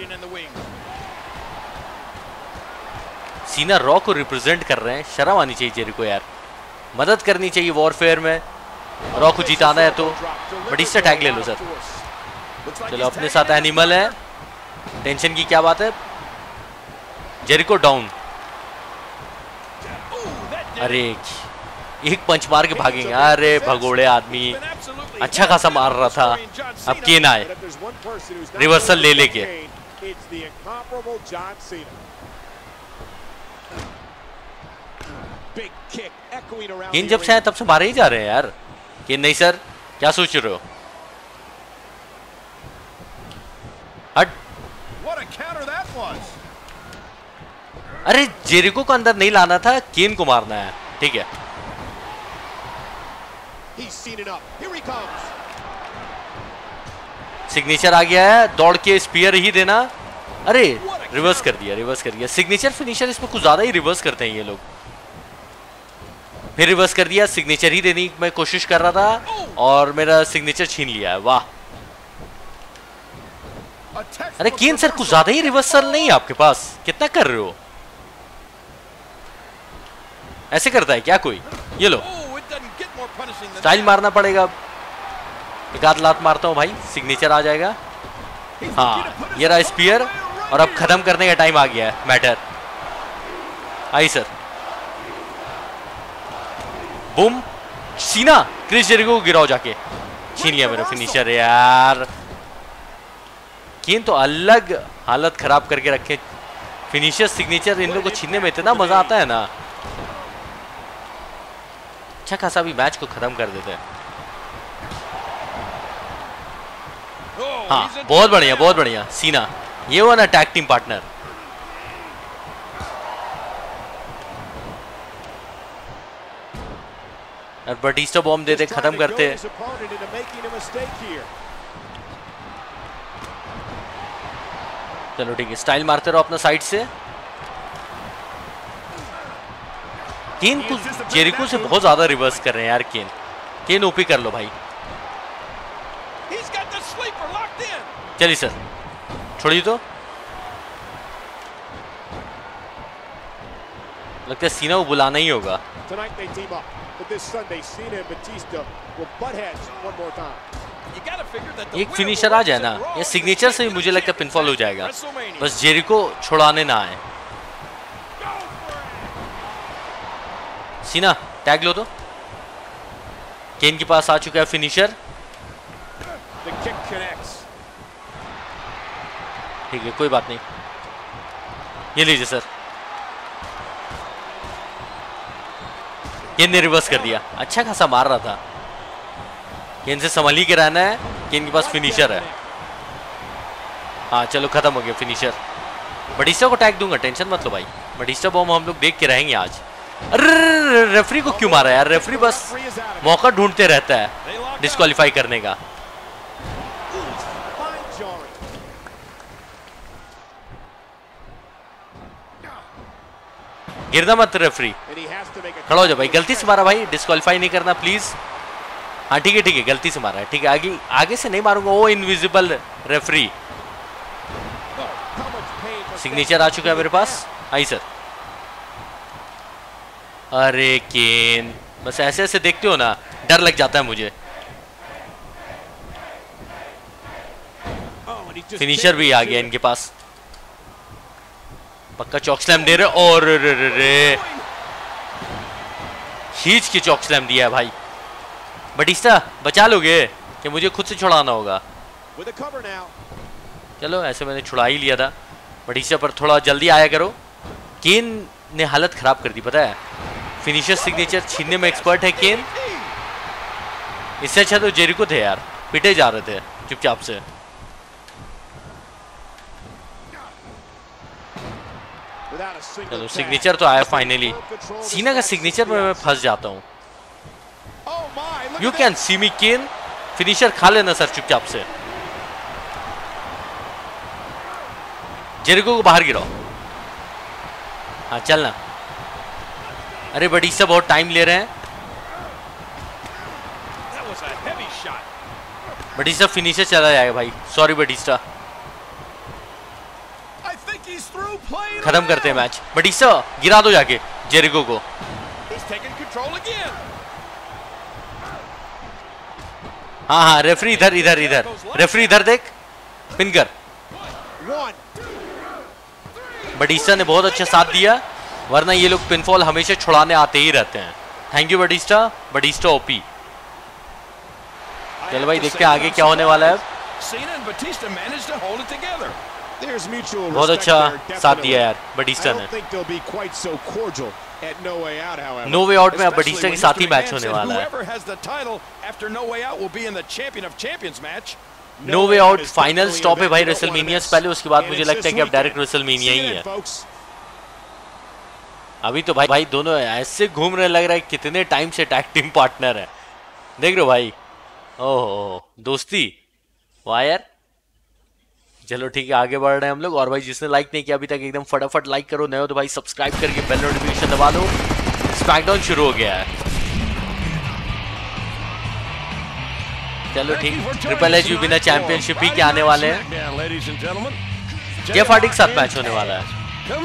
सीना रॉ को रिप्रेजेंट कर रहे हैं, शर्म आनी चाहिए जेरिको यार, मदद करनी चाहिए वॉरफेयर में, रॉ को जिताना है तो। बटिस्टा टैग ले लो सर। चलो अपने साथ एनिमल है, टेंशन की क्या बात है। जेरिको डाउन, अरे एक पंच मार के भागेंगे, अरे भगोड़े आदमी, अच्छा खासा मार रहा था। अब केन आए रिवर्सल ले लेके, केन जब से आए तब से मारे ही जा रहे हैं यार। केन नहीं सर, क्या सोच रहे हो? हट, अरे जेरिको को अंदर नहीं लाना था, केन को मारना है, ठीक है। सिग्नेचर आ गया है, दौड़ के स्पीयर ही देना। अरे रिवर्स कर दिया। सिग्नेचर फिनिशर इसमें कुछ ज्यादा ही रिवर्स करते हैं ये लोग। फिर रिवर्स कर दिया, सिग्नेचर ही देने की मैं कोशिश कर रहा था और मेरा सिग्नेचर छीन लिया है, वाह। अरे केन सर कुछ ज्यादा ही रिवर्सल नहीं है आपके पास, कितना कर रहे हो? ऐसे करता है क्या कोई? ये लो स्टाइल मारना पड़ेगा, एक आध लात मारता हूं भाई, सिग्नेचर आ जाएगा। हाँ ये रहा स्पीयर, और अब खत्म करने का टाइम आ गया है matter. Aye sir, boom, Cena Chris Jericho को गिराओ जाके, छीन लिया मेरा फिनिशर यार। केन तो अलग हालत खराब करके रखे, फिनिशर सिग्नेचर इन लोगों को छीनने में इतना मजा आता है ना। अच्छा खासा भी मैच को खत्म कर देते हैं। हाँ बहुत बढ़िया सीना, ये हुआ ना टैग टीम पार्टनर। और बटिस्टा बॉम्ब देते, खत्म करते। चलो ठीक है, स्टाइल मारते रहो अपना साइड से। केन को जेरिको से बहुत ज्यादा रिवर्स कर रहे हैं यार। केन ओपी कर लो भाई। चलिए सर, छोड़िए तो। लगता है सीना को बुलाना ही होगा। एक फिनिशर आ जाए ना, ये सिग्नेचर से भी मुझे लगता है पिनफॉल हो जाएगा, बस जेरिको छुड़ाने ना आए। सीना टैग लो तो। केन के पास आ चुका है फिनिशर, ठीक है कोई बात नहीं। ये लीजिए सर, केन ने रिवर्स कर दिया, अच्छा खासा मार रहा था। केन से संभाल ही के रहना है, केन के पास फिनिशर है। हाँ चलो खत्म हो गया फिनिशर। बटिस्टा को टैग दूंगा, टेंशन मत लो भाई। बटिस्टा बॉम्ब हम लोग देख के रहेंगे आज। अरे रेफरी को क्यों मारा यार? रेफरी बस मौका ढूंढते रहता है डिस्क्वालीफाई करने का। गिरना मत रेफरी, खड़ा हो जा भाई। गलती से मारा भाई, डिस्क्वालीफाई नहीं करना प्लीज। हाँ ठीक है गलती से मारा है, ठीक है आगे से नहीं मारूंगा। वो इनविजिबल रेफरी। सिग्नेचर आ चुका है मेरे पास। आई सर। अरे केन बस ऐसे ऐसे देखते हो ना, डर लग जाता है मुझे। फिनिशर भी आ गया इनके पास, पक्का चॉक स्लैम दे रहे। और रे खींच के चॉक स्लैम दिया है भाई। बटिस्टा बचा लोगे? कि मुझे खुद से छुड़ाना होगा। चलो ऐसे मैंने छुड़ा ही लिया था, बट इससे पर थोड़ा जल्दी आया करो। केन ने हालत खराब कर दी, पता है, फिनिशर सिग्नेचर छीनने में एक्सपर्ट है केन। इससे अच्छा तो जेरिको थे यार, पिटे जा रहे थे चुपचाप से। चलो सिग्नेचर तो आया फाइनली। सीना का सिग्नेचर में मैं फंस जाता हूँ। You can see me Kane, finisher खा लेना सर चुपचाप से। जेरिको को बाहर गिराओ। हाँ चलना। अरे बटिस्टा बहुत टाइम ले रहे हैं। बटिस्टा फिनिशर चला जाएगा भाई, सॉरी बटिस्टा। खत्म करते हैं मैच। बटिस्टा गिरा दो जाके जेरिको को। हाँ हाँ रेफरी इधर इधर इधर, रेफरी इधर देख, पिन कर। बटिस्टा ने बहुत अच्छा साथ दिया, वरना ये लोग पिनफॉल हमेशा छुड़ाने आते ही रहते हैं। Thank you Batista, Batista OP. चलो भाई देखते हैं आगे क्या होने वाला है। बहुत अच्छा साथ दिया यार बटिस्टा ने। नो वे आउट में अब बटिस्टा के साथ ही मैच होने वाला है। No Way Out final stop है भाई रेसलमेनिया से पहले, उसके बाद मुझे लगता है कि अब डायरेक्ट रेसलमेनिया ही है। अभी तो भाई दोनों ऐसे घूम रहे, लग रहा है कितने टाइम से टैग टीम पार्टनर है। देख रहे हो भाई, ओह दोस्ती, वाह यार। चलो ठीक है आगे बढ़ रहे हैं हम लोग। और भाई जिसने लाइक नहीं किया अभी तक, एकदम फटाफट लाइक करो। नए हो तो भाई सब्सक्राइब करके बेल नोटिफिकेशन दबा दो। स्मैकडाउन शुरू हो गया है। चलो ठीक, ट्रिपल एच भी बिना चैंपियनशिप ही के आने वाले हैं। जेफ हार्डी के साथ मैच होने वाला है।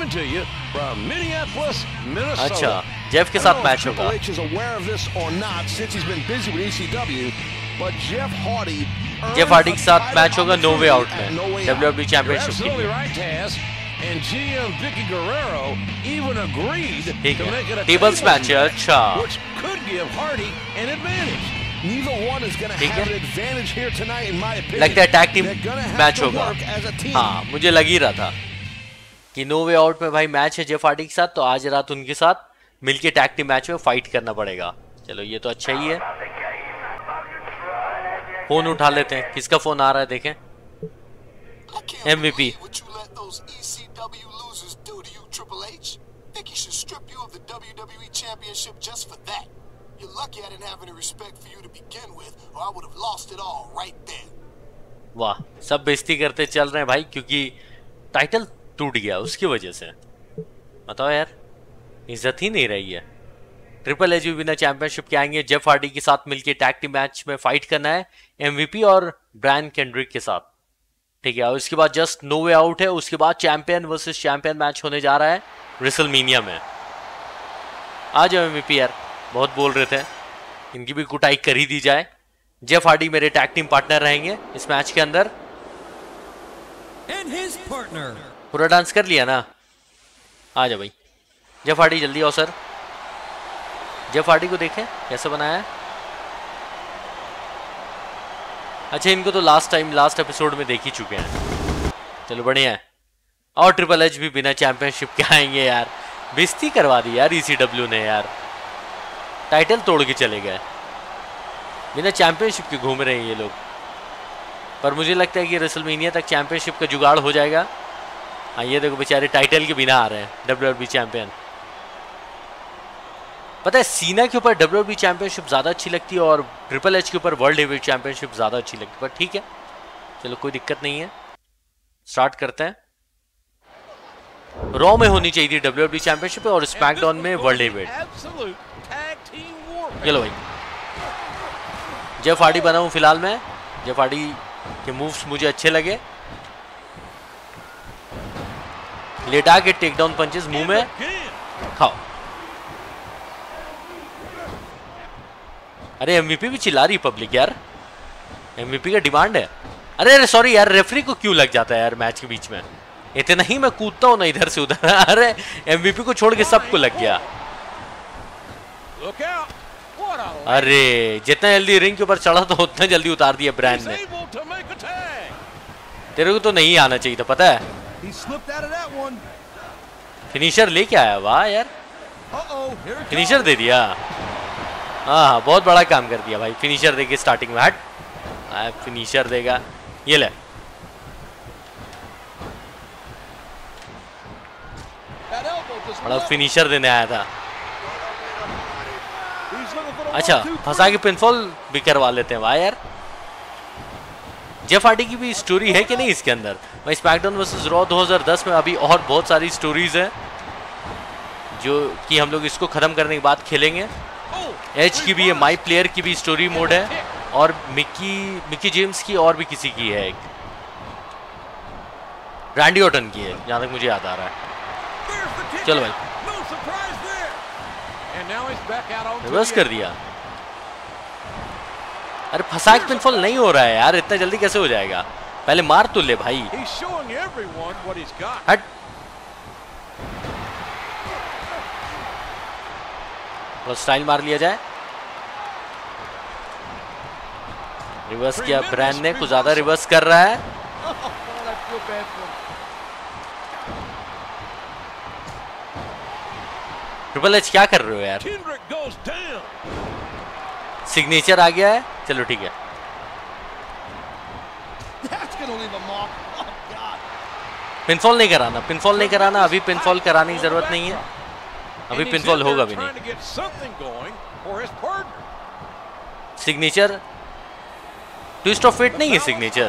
अच्छा जेफ के साथ मैच होगा। जेफ हार्डी के साथ मैच होगा नो वे आउट में WWE चैंपियनशिप के लिए। ठीक है टेबल्स मैच है। अच्छा ठीक है, लगता है टैग टीम मैच होगा। हाँ मुझे लग ही रहा था कि नो वे आउट में भाई मैच है जेफ हार्डी के साथ, तो आज रात उनके साथ मिलके टैग टीम मैच में फाइट करना पड़ेगा। चलो ये तो अच्छा ही है। फोन उठा लेते हैं, किसका फोन आ रहा है देखें। MVP। वाह सब बेइज्जती करते चल रहे हैं भाई, क्योंकि टाइटल टूट गया उसकी वजह से। बताओ यार, इज्जत ही नहीं रही है। ट्रिपल एच भी बिना चैंपियनशिप के आएंगे, जेफ हार्डी के साथ मिलके टैग टीम मैच में फाइट करना है MVP और ब्रायन केंड्रिक के साथ। ठीक है, और उसके बाद जस्ट नो वे आउट है। उसके बाद चैंपियन वर्सेस चैंपियन मैच होने जा रहा है रेसलमेनिया में। आ जाओ MVP यार, बहुत बोल रहे थे, इनकी भी कुटाई कर ही दी जाए। जेफ हार्डी मेरे टैग टीम पार्टनर रहेंगे इस मैच के अंदर। पूरा डांस कर लिया ना, आ जाओ भाई। जेफ हार्डी जल्दी आओ सर। जेफ हार्डी को देखें कैसे बनाया है। अच्छा इनको तो लास्ट एपिसोड में देख ही चुके हैं। चलो बढ़िया है। और ट्रिपल एच भी बिना चैंपियनशिप के आएंगे यार। बेइज्जती करवा दी यार ECW ने यार, टाइटल तोड़ के चले गए। बिना चैंपियनशिप के घूम रहे हैं ये लोग। पर मुझे लगता है कि रेसलमेनिया तक चैंपियनशिप का जुगाड़ हो जाएगा। हाँ ये देखो बेचारे टाइटल के बिना आ रहे हैं WWE चैंपियन। पता है सीना के ऊपर WWE चैंपियनशिप ज़्यादा अच्छी लगती है और ट्रिपल एच के ऊपर वर्ल्ड हेवीवेट चैंपियनशिप ज़्यादा अच्छी लगती है। पर ठीक है चलो कोई दिक्कत नहीं है, स्टार्ट करते हैं। रॉ में होनी चाहिए थी WWE चैंपियनशिप और स्मैकडाउन में वर्ल्ड हेवीवेट। चलो भाई जेफ हार्डी बना हूं फिलहाल मैं। जेफ हार्डी के मूव्स मुझे अच्छे लगे। लेटा के टेक डाउन पंचेस मुंह में खाओ। अरे MVP भी चिल्ला रही पब्लिक यार, MVP का डिमांड है। अरे सॉरी यार, रेफरी को क्यों लग जाता है यार मैच के बीच में। इतना ही मैं कूदता हूं ना इधर से उधर। अरे MVP को छोड़ के सबको लग गया। अरे जितना जल्दी रिंग के ऊपर चढ़ा तो उतना जल्दी उतार दिया ब्रांड ने। तेरे को तो नहीं आना चाहिए था, पता है। फिनिशर लेके आया, वाह यार, फिनिशर दे दिया। हाँ बहुत बड़ा काम कर दिया भाई, फिनिशर देके स्टार्टिंग में। हट, फिनिशर देगा, ये ले। बड़ा फिनिशर देने आया था। अच्छा, फंसा के पिनफॉल भी करवा लेते हैं, वाह यार। जेफ हार्डी की भी स्टोरी है कि नहीं इसके अंदर भाई? स्मैकडाउन वर्सेस रॉ 2010 में अभी और बहुत सारी स्टोरीज हैं जो कि हम लोग इसको खत्म करने के बाद खेलेंगे। एज की भी है, माई प्लेयर की भी स्टोरी मोड है, और मिकी जेम्स की और भी किसी की है, एक रैंडी ऑर्टन की है जहां तक मुझे याद आ रहा है। चलो भाई, रिवर्स कर दिया। अरे फंसा के पिनफॉल नहीं हो रहा है यार, इतना जल्दी कैसे हो जाएगा? पहले मार तो ले भाई। हट, थोड़ा स्टाइल मार लिया जाए। रिवर्स किया ब्रांड ने, कुछ ज्यादा रिवर्स कर रहा है। ट्रिपल एच क्या कर रहे हो यार? सिग्नेचर आ गया है, चलो ठीक है। पिनफॉल नहीं कराना, पिनफॉल नहीं कराना, अभी पिनफॉल कराने की जरूरत नहीं है, अभी पिनफॉल होगा भी नहीं। सिग्नेचर ट्विस्ट ऑफ फेट नहीं है सिग्नेचर।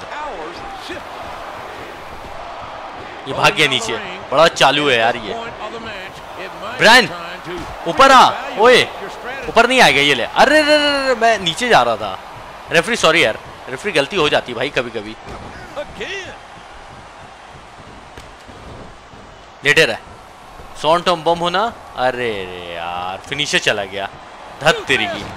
ये भाग गया नीचे, बड़ा चालू है यार ये। ब्रांड ऊपर आ, ओए ऊपर नहीं आएगा, ये ले। अरे मैं नीचे जा रहा था। रेफरी सॉरी यार, रेफरी गलती हो जाती है भाई कभी कभी। लेटर है सॉन टॉम बम होना। अरे यार फिनिशर चला गया, धत तेरी की।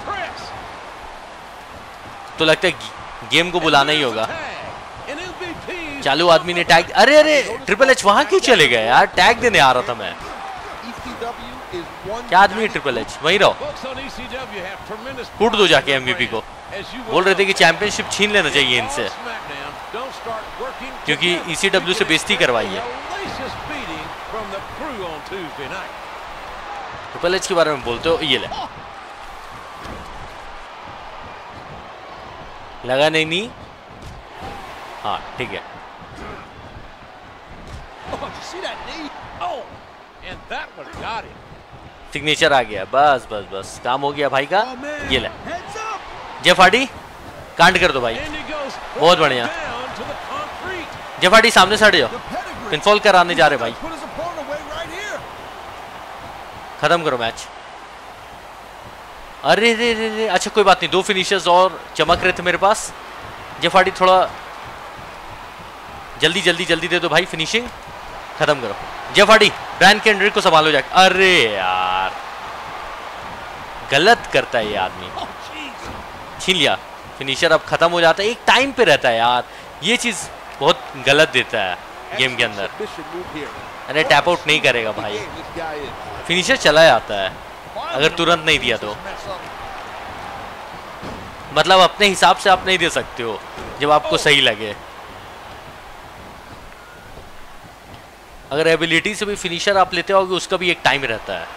तो लगता है गेम को बुलाना ही होगा। चालू आदमी ने टैग, अरे अरे ट्रिपल एच वहां क्यों चले गए यार? टैग देने आ रहा था मैं। क्या आदमी है ट्रिपल एच, वहीं रहो, कूट दो जाके एमवीपी को। बोल रहे थे कि चैंपियनशिप छीन लेना चाहिए इनसे, क्योंकि ईसीडब्ल्यू से बेइज्जती करवाई है। ट्रिपल एच के बारे में बोलते हो, ये ले। लगा नहीं, हाँ ठीक है। सिग्नेचर आ गया, बस बस बस काम हो गया भाई का। ये ले जेफ हार्डी, कांड कर दो भाई, बहुत बढ़िया। जेफ हार्डी सामने से हट जाओ, पिनफॉल कराने जा रहे भाई, खत्म करो मैच। अरे रे रे रे, अच्छा कोई बात नहीं, 2 फिनिशर्स और चमक रहे थे मेरे पास। जेफ हार्डी थोड़ा जल्दी जल्दी जल्दी दे दो भाई, फिनिशिंग खत्म करो। जेफ हार्डी ब्रायन केंड्रिक को संभालो जाके। अरे यार गलत करता है ये आदमी, छीन लिया फिनिशर। अब खत्म हो जाता है, एक टाइम पे रहता है यार, ये चीज बहुत गलत देता है गेम के अंदर। अरे टैप आउट नहीं करेगा भाई, फिनिशर चला जाता है अगर तुरंत नहीं दिया तो। मतलब अपने हिसाब से आप नहीं दे सकते हो जब आपको सही लगे। अगर एबिलिटी से भी फिनिशर आप लेते होगे, उसका भी एक टाइम रहता है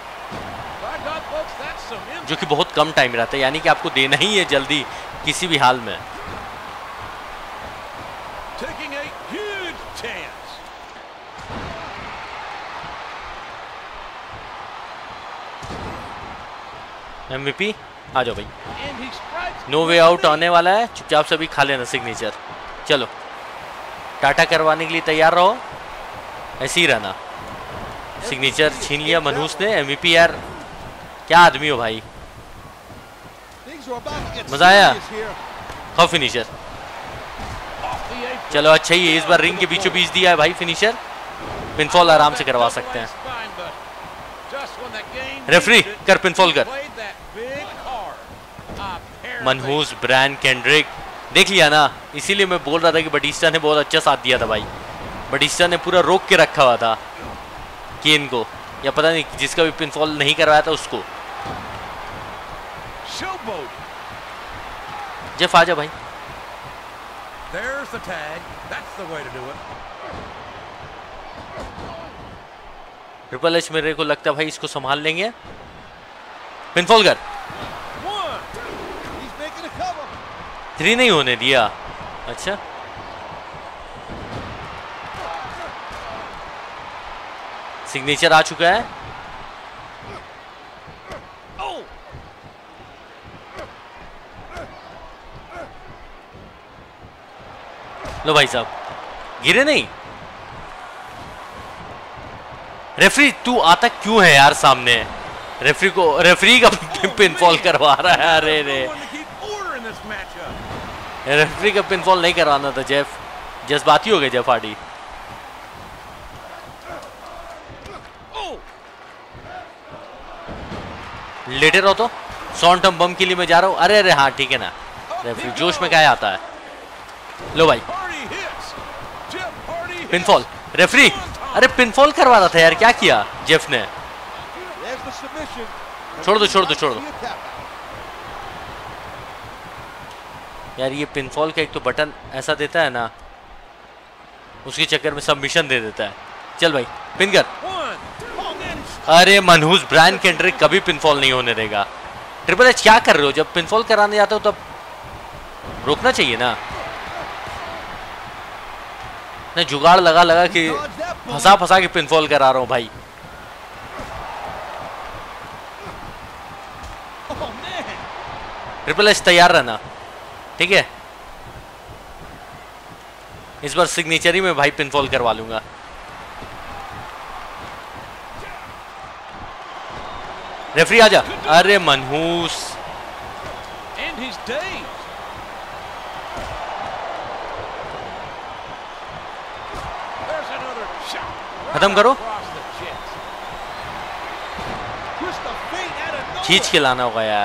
जो कि बहुत कम टाइम रहता है, यानी कि आपको देना ही है जल्दी किसी भी हाल में। एमवीपी आ जाओ भाई, नो वे आउट आने वाला है, चुपचाप सभी खा लेना सिग्नेचर। चलो टाटा करवाने के लिए तैयार रहो, ऐसे ही रहना। सिग्नेचर छीन लिया मनहूस ने। एमवीपी यार क्या आदमी हो भाई, मजा आया, खाओ फिनिशर। चलो अच्छा ही है, इस बार रिंग के बीचों बीच दिया है भाई फिनिशर, पिनफॉल आराम से करवा सकते हैं। रेफरी कर पिनफॉल कर। मनहूस ब्रायन केंड्रिक, देख लिया ना, इसीलिए मैं बोल रहा था कि बटिस्टा ने बहुत अच्छा साथ दिया था भाई। बटिस्टा ने पूरा रोक के रखा हुआ था केन को, या पता नहीं जिसका भी पिनफॉल नहीं करवाया था उसको। showboat. जेफ आजा भाई। There's the tag. That's the way to do it. Triple H मेरे को लगता है भाई इसको संभाल लेंगे। पिनफॉल कर। 3 नहीं होने दिया। अच्छा सिग्नेचर आ चुका है। लो भाई साहब गिरे नहीं। रेफरी तू आता क्यों है यार सामने? रेफरी का पिनफॉल करवा रहा है। अरे रे रेफरी का पिनफॉल नहीं करवाना था जेफ। जज्बाती हो गए जेफ हार्डी। लेटे रहो तो सॉन्टम बम के लिए मैं जा रहा हूं। अरे अरे हाँ ठीक है ना। रेफरी जोश में क्या आता है। लो भाई पिनफॉल। रेफरी अरे पिनफॉल करवा रहा था यार, क्या किया जेफ ने? छोड़ दो छोड़ दो छोड़ दो यार। ये पिनफॉल का एक तो बटन ऐसा देता है ना, उसके चक्कर में सबमिशन दे देता है। चल भाई पिन कर। अरे मनहूस ब्रायन केंड्रिक कभी पिनफॉल नहीं होने देगा। ट्रिपल एच क्या कर रहे हो? जब पिनफॉल कराने जाते हो तब रोकना चाहिए ना। मैं जुगाड़ लगा लगा कि फंसा के पिनफॉल करा रहा हूं भाई। ट्रिपल एच तैयार रहना ठीक है। इस बार सिग्नेचर ही में भाई पिनफॉल करवा लूंगा। रेफरी आजा। अरे मनहूस खत्म करो। खींच के लाना होगा यार।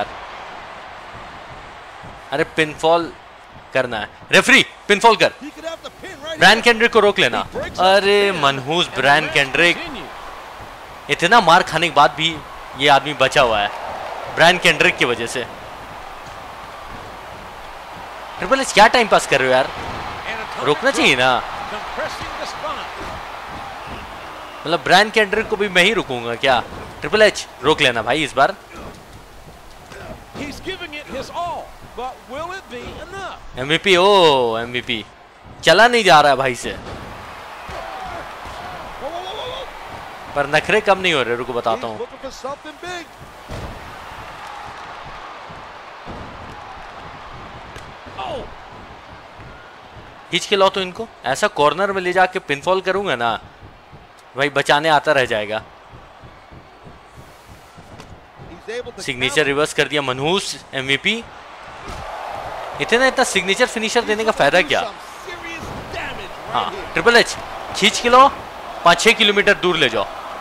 अरे पिनफॉल करना है। रेफरी पिनफॉल कर। ब्रायन केंड्रिक को रोक लेना। अरे मनहूस ब्रायन केंड्रिक, इतना मार खाने के बाद भी ये आदमी बचा हुआ है ब्रायन केंड्रिक की वजह से। ट्रिपल एच क्या टाइम पास कर रहे हो यार? रोकना चाहिए ना। मतलब ब्रायन केंड्रिक को भी मैं ही रुकूंगा क्या? ट्रिपल एच रोक लेना भाई इस बार। MVP ओ MVP चला नहीं जा रहा है भाई से। पर नखरे कम नहीं हो रहे, रुको बताता हूँ। खींच के लाओ तो इनको। ऐसा कॉर्नर में ले जाके पिनफॉल करूंगा ना भाई, बचाने आता रह जाएगा। सिग्नेचर रिवर्स कर दिया मनहूस MVP। इतना सिग्नेचर फिनिशर देने का फायदा क्या? हाँ ट्रिपल एच खींच के लो, 5-6 किलोमीटर दूर ले जाओ।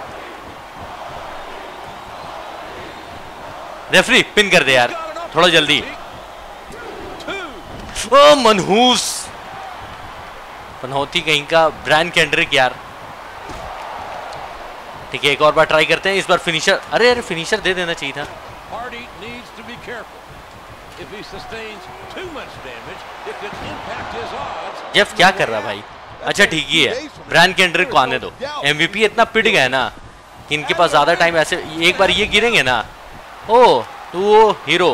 रेफरी पिन कर दे यार थोड़ा जल्दी। ओ मनहूस पनौती कहीं का ब्रायन केंड्रिक यार। ठीक है एक और बार ट्राई करते हैं, इस बार फिनिशर। अरे अरे फिनिशर दे देना चाहिए था। जेफ क्या कर रहा भाई? अच्छा ठीक ही है, ब्रायन केंड्रिक को आने दो। MVP इतना पिट गया ना कि इनके पास ज्यादा टाइम। ऐसे एक बार ये गिरेंगे ना, ओ तू वो हीरो।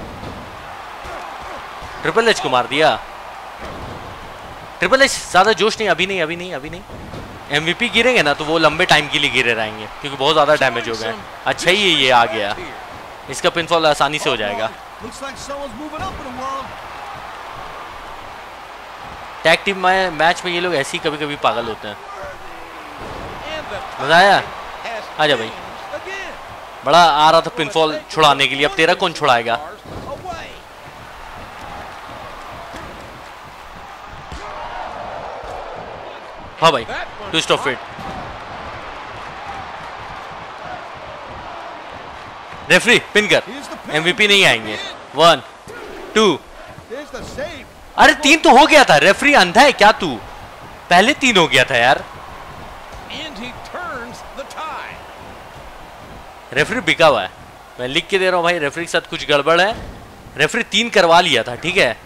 ट्रिपल एच को मार दिया। ट्रिपल एच ज्यादा जोश नहीं, अभी नहीं अभी नहीं अभी नहीं। MVP गिरेंगे ना तो वो लंबे टाइम के लिए गिरे रहेंगे क्योंकि बहुत ज्यादा डैमेज हो गया। अच्छा ही ये आ गया, इसका पिनफॉल आसानी से हो जाएगा। टैग टीम मैच में ये लोग ऐसे ही कभी कभी पागल होते हैं। मजा आया? आजा भाई। बड़ा आ रहा था पिनफॉल छुड़ाने के लिए, अब तेरा कौन छुड़ाएगा? हाँ भाई twist of fate. Referee pin कर। MVP नहीं आएंगे। 1 2। अरे 3 तो हो गया था। रेफरी अंधा है क्या तू? पहले 3 हो गया था यार। रेफरी बिका हुआ है, मैं लिख के दे रहा हूँ भाई, रेफरी के साथ कुछ गड़बड़ है। रेफरी 3 करवा लिया था, ठीक है,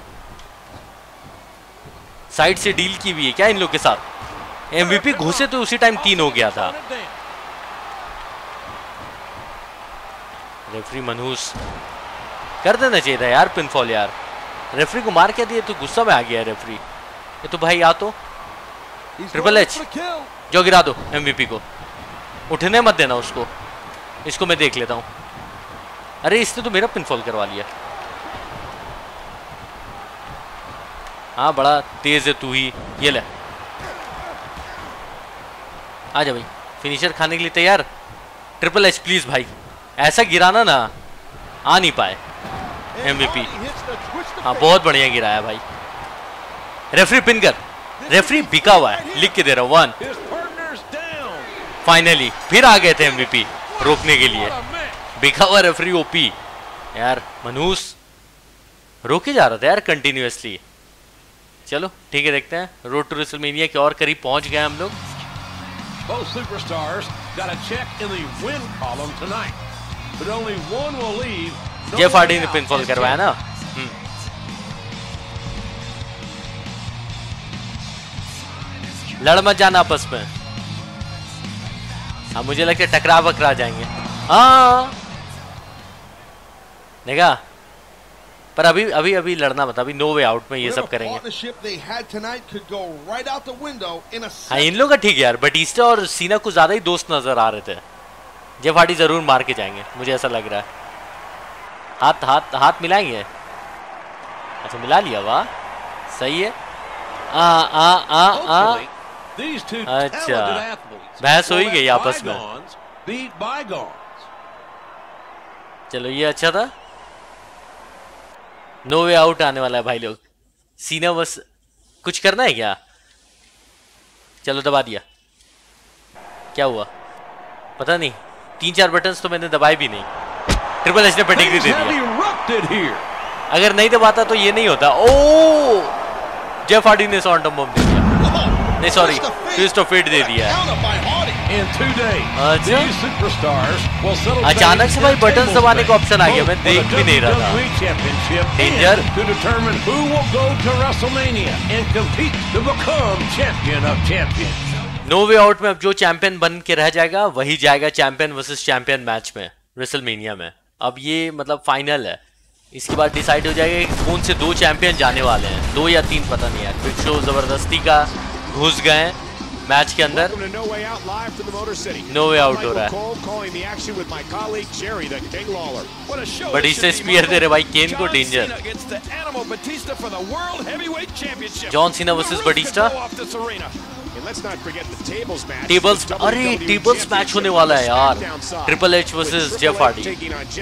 साइड से डील की हुई है क्या इन लोग के साथ। एमवीपी घुसे तो उसी टाइम 3 हो गया था। रेफरी मनहूस कर देना चाहिए था यार पिनफॉल यार। रेफरी को मार क्या दिया, तो गुस्सा में आ गया रेफरी। ये तो भाई आ तो ट्रिपल एच जो गिरा दो एमवीपी को, उठने मत देना उसको, इसको मैं देख लेता हूं। अरे इसने तो मेरा पिनफॉल करवा लिया। हाँ बड़ा तेज है तू ही, ये ले आजा भाई, फिनिशर खाने के लिए तैयार। ट्रिपल एच प्लीज भाई, ऐसा गिराना ना आ नहीं पाए एमवीपी। हाँ बहुत बढ़िया गिराया भाई। रेफरी पिन कर, रेफरी बिका हुआ है, लिख के दे रहा हूं 1। फाइनली फिर आ गए थे एमवीपी रोकने के लिए। बिका हुआ रेफरी ओपी यार। मनहूस रोके जा रहा था यार कंटिन्यूअसली। चलो ठीक है, देखते हैं रोड टू रेसलमेनिया के और करीब पहुंच गए हम लोग। Both superstars got a check in the win column tonight, but only one will leave. Jeff Hardy ने पिनफॉल करवाया ना। लड़ मत जाना आपस में। हाँ मुझे लगता है टकरा बकरा जाएंगे। हाँ देखा, पर अभी अभी अभी लड़ना मत, अभी नो वे आउट में ये सब करेंगे। हाँ इन लोग का ठीक है यार, बटिस्टा और सीना कुछ ज्यादा ही दोस्त नजर आ रहे थे। जेफ हार्डी जरूर मार के जाएंगे, मुझे ऐसा लग रहा है। हाथ हाथ हाथ मिलाएंगे। अच्छा मिला लिया, वाह सही है। अच्छा बहस हो ही गई आपस में। चलो ये अच्छा था। नो वे आउट आने वाला है भाई लोग। सीना बस कुछ करना है क्या? चलो दबा दिया। क्या हुआ पता नहीं, 3-4 बटन्स तो मैंने दबाए भी नहीं। ट्रिपल एच ने पेडिग्री दे दिया। अगर नहीं दबाता तो ये नहीं होता। ओ जेफ हार्डी ने सॉन्टम बम दे दिया, नहीं सॉरी ट्विस्ट ऑफ फेट दे दिया है। अचानक से भाई बटन दबाने का ऑप्शन आ गया, मैं देख भी नहीं रहा था। डेंजर नो वे आउट में अब जो चैंपियन बन के रह जाएगा वही जाएगा चैंपियन वर्सेस चैंपियन मैच में रेसलमेनिया में। अब ये मतलब फाइनल है, इसके बाद डिसाइड हो जाएगा कि कौन से 2 चैंपियन जाने वाले हैं, 2 या 3 पता नहीं यार। बिग शो जबरदस्ती का घुस गए मैच के अंदर। नो वे आउट हो रहा है। बटिस्टा स्पीयर दे रहे भाई केन को। Danger John Cena versus Batista. Tables, अरे टेबल्स मैच होने वाला है यार। Triple H versus Jeff Hardy.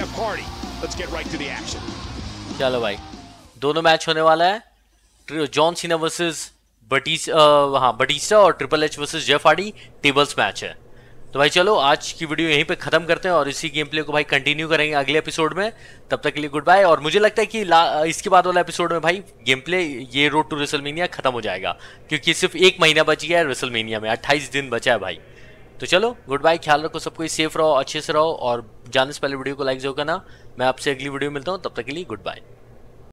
चलो भाई दोनों मैच होने वाला है। जॉन सीना वर्सेस बटिस्टा और triple H versus Jeff Hardy tables match है। तो भाई चलो आज की वीडियो यहीं पे खत्म करते हैं और इसी गेम प्ले को भाई कंटिन्यू करेंगे अगले एपिसोड में। तब तक के लिए गुड बाय। और मुझे लगता है कि इसके बाद वाला एपिसोड में भाई गेम प्ले ये रोड टू रेसलमेनिया खत्म हो जाएगा, क्योंकि सिर्फ 1 महीना बच गया है रेसलमेनिया में, 28 दिन बचा है भाई। तो चलो गुड बाय, ख्याल रखो, सबको सेफ रहो, अच्छे से रहो और जाने से पहले वीडियो को लाइक जरूर करना। मैं आपसे अगली वीडियो में मिलता हूँ, तब तक के लिए गुड बाय।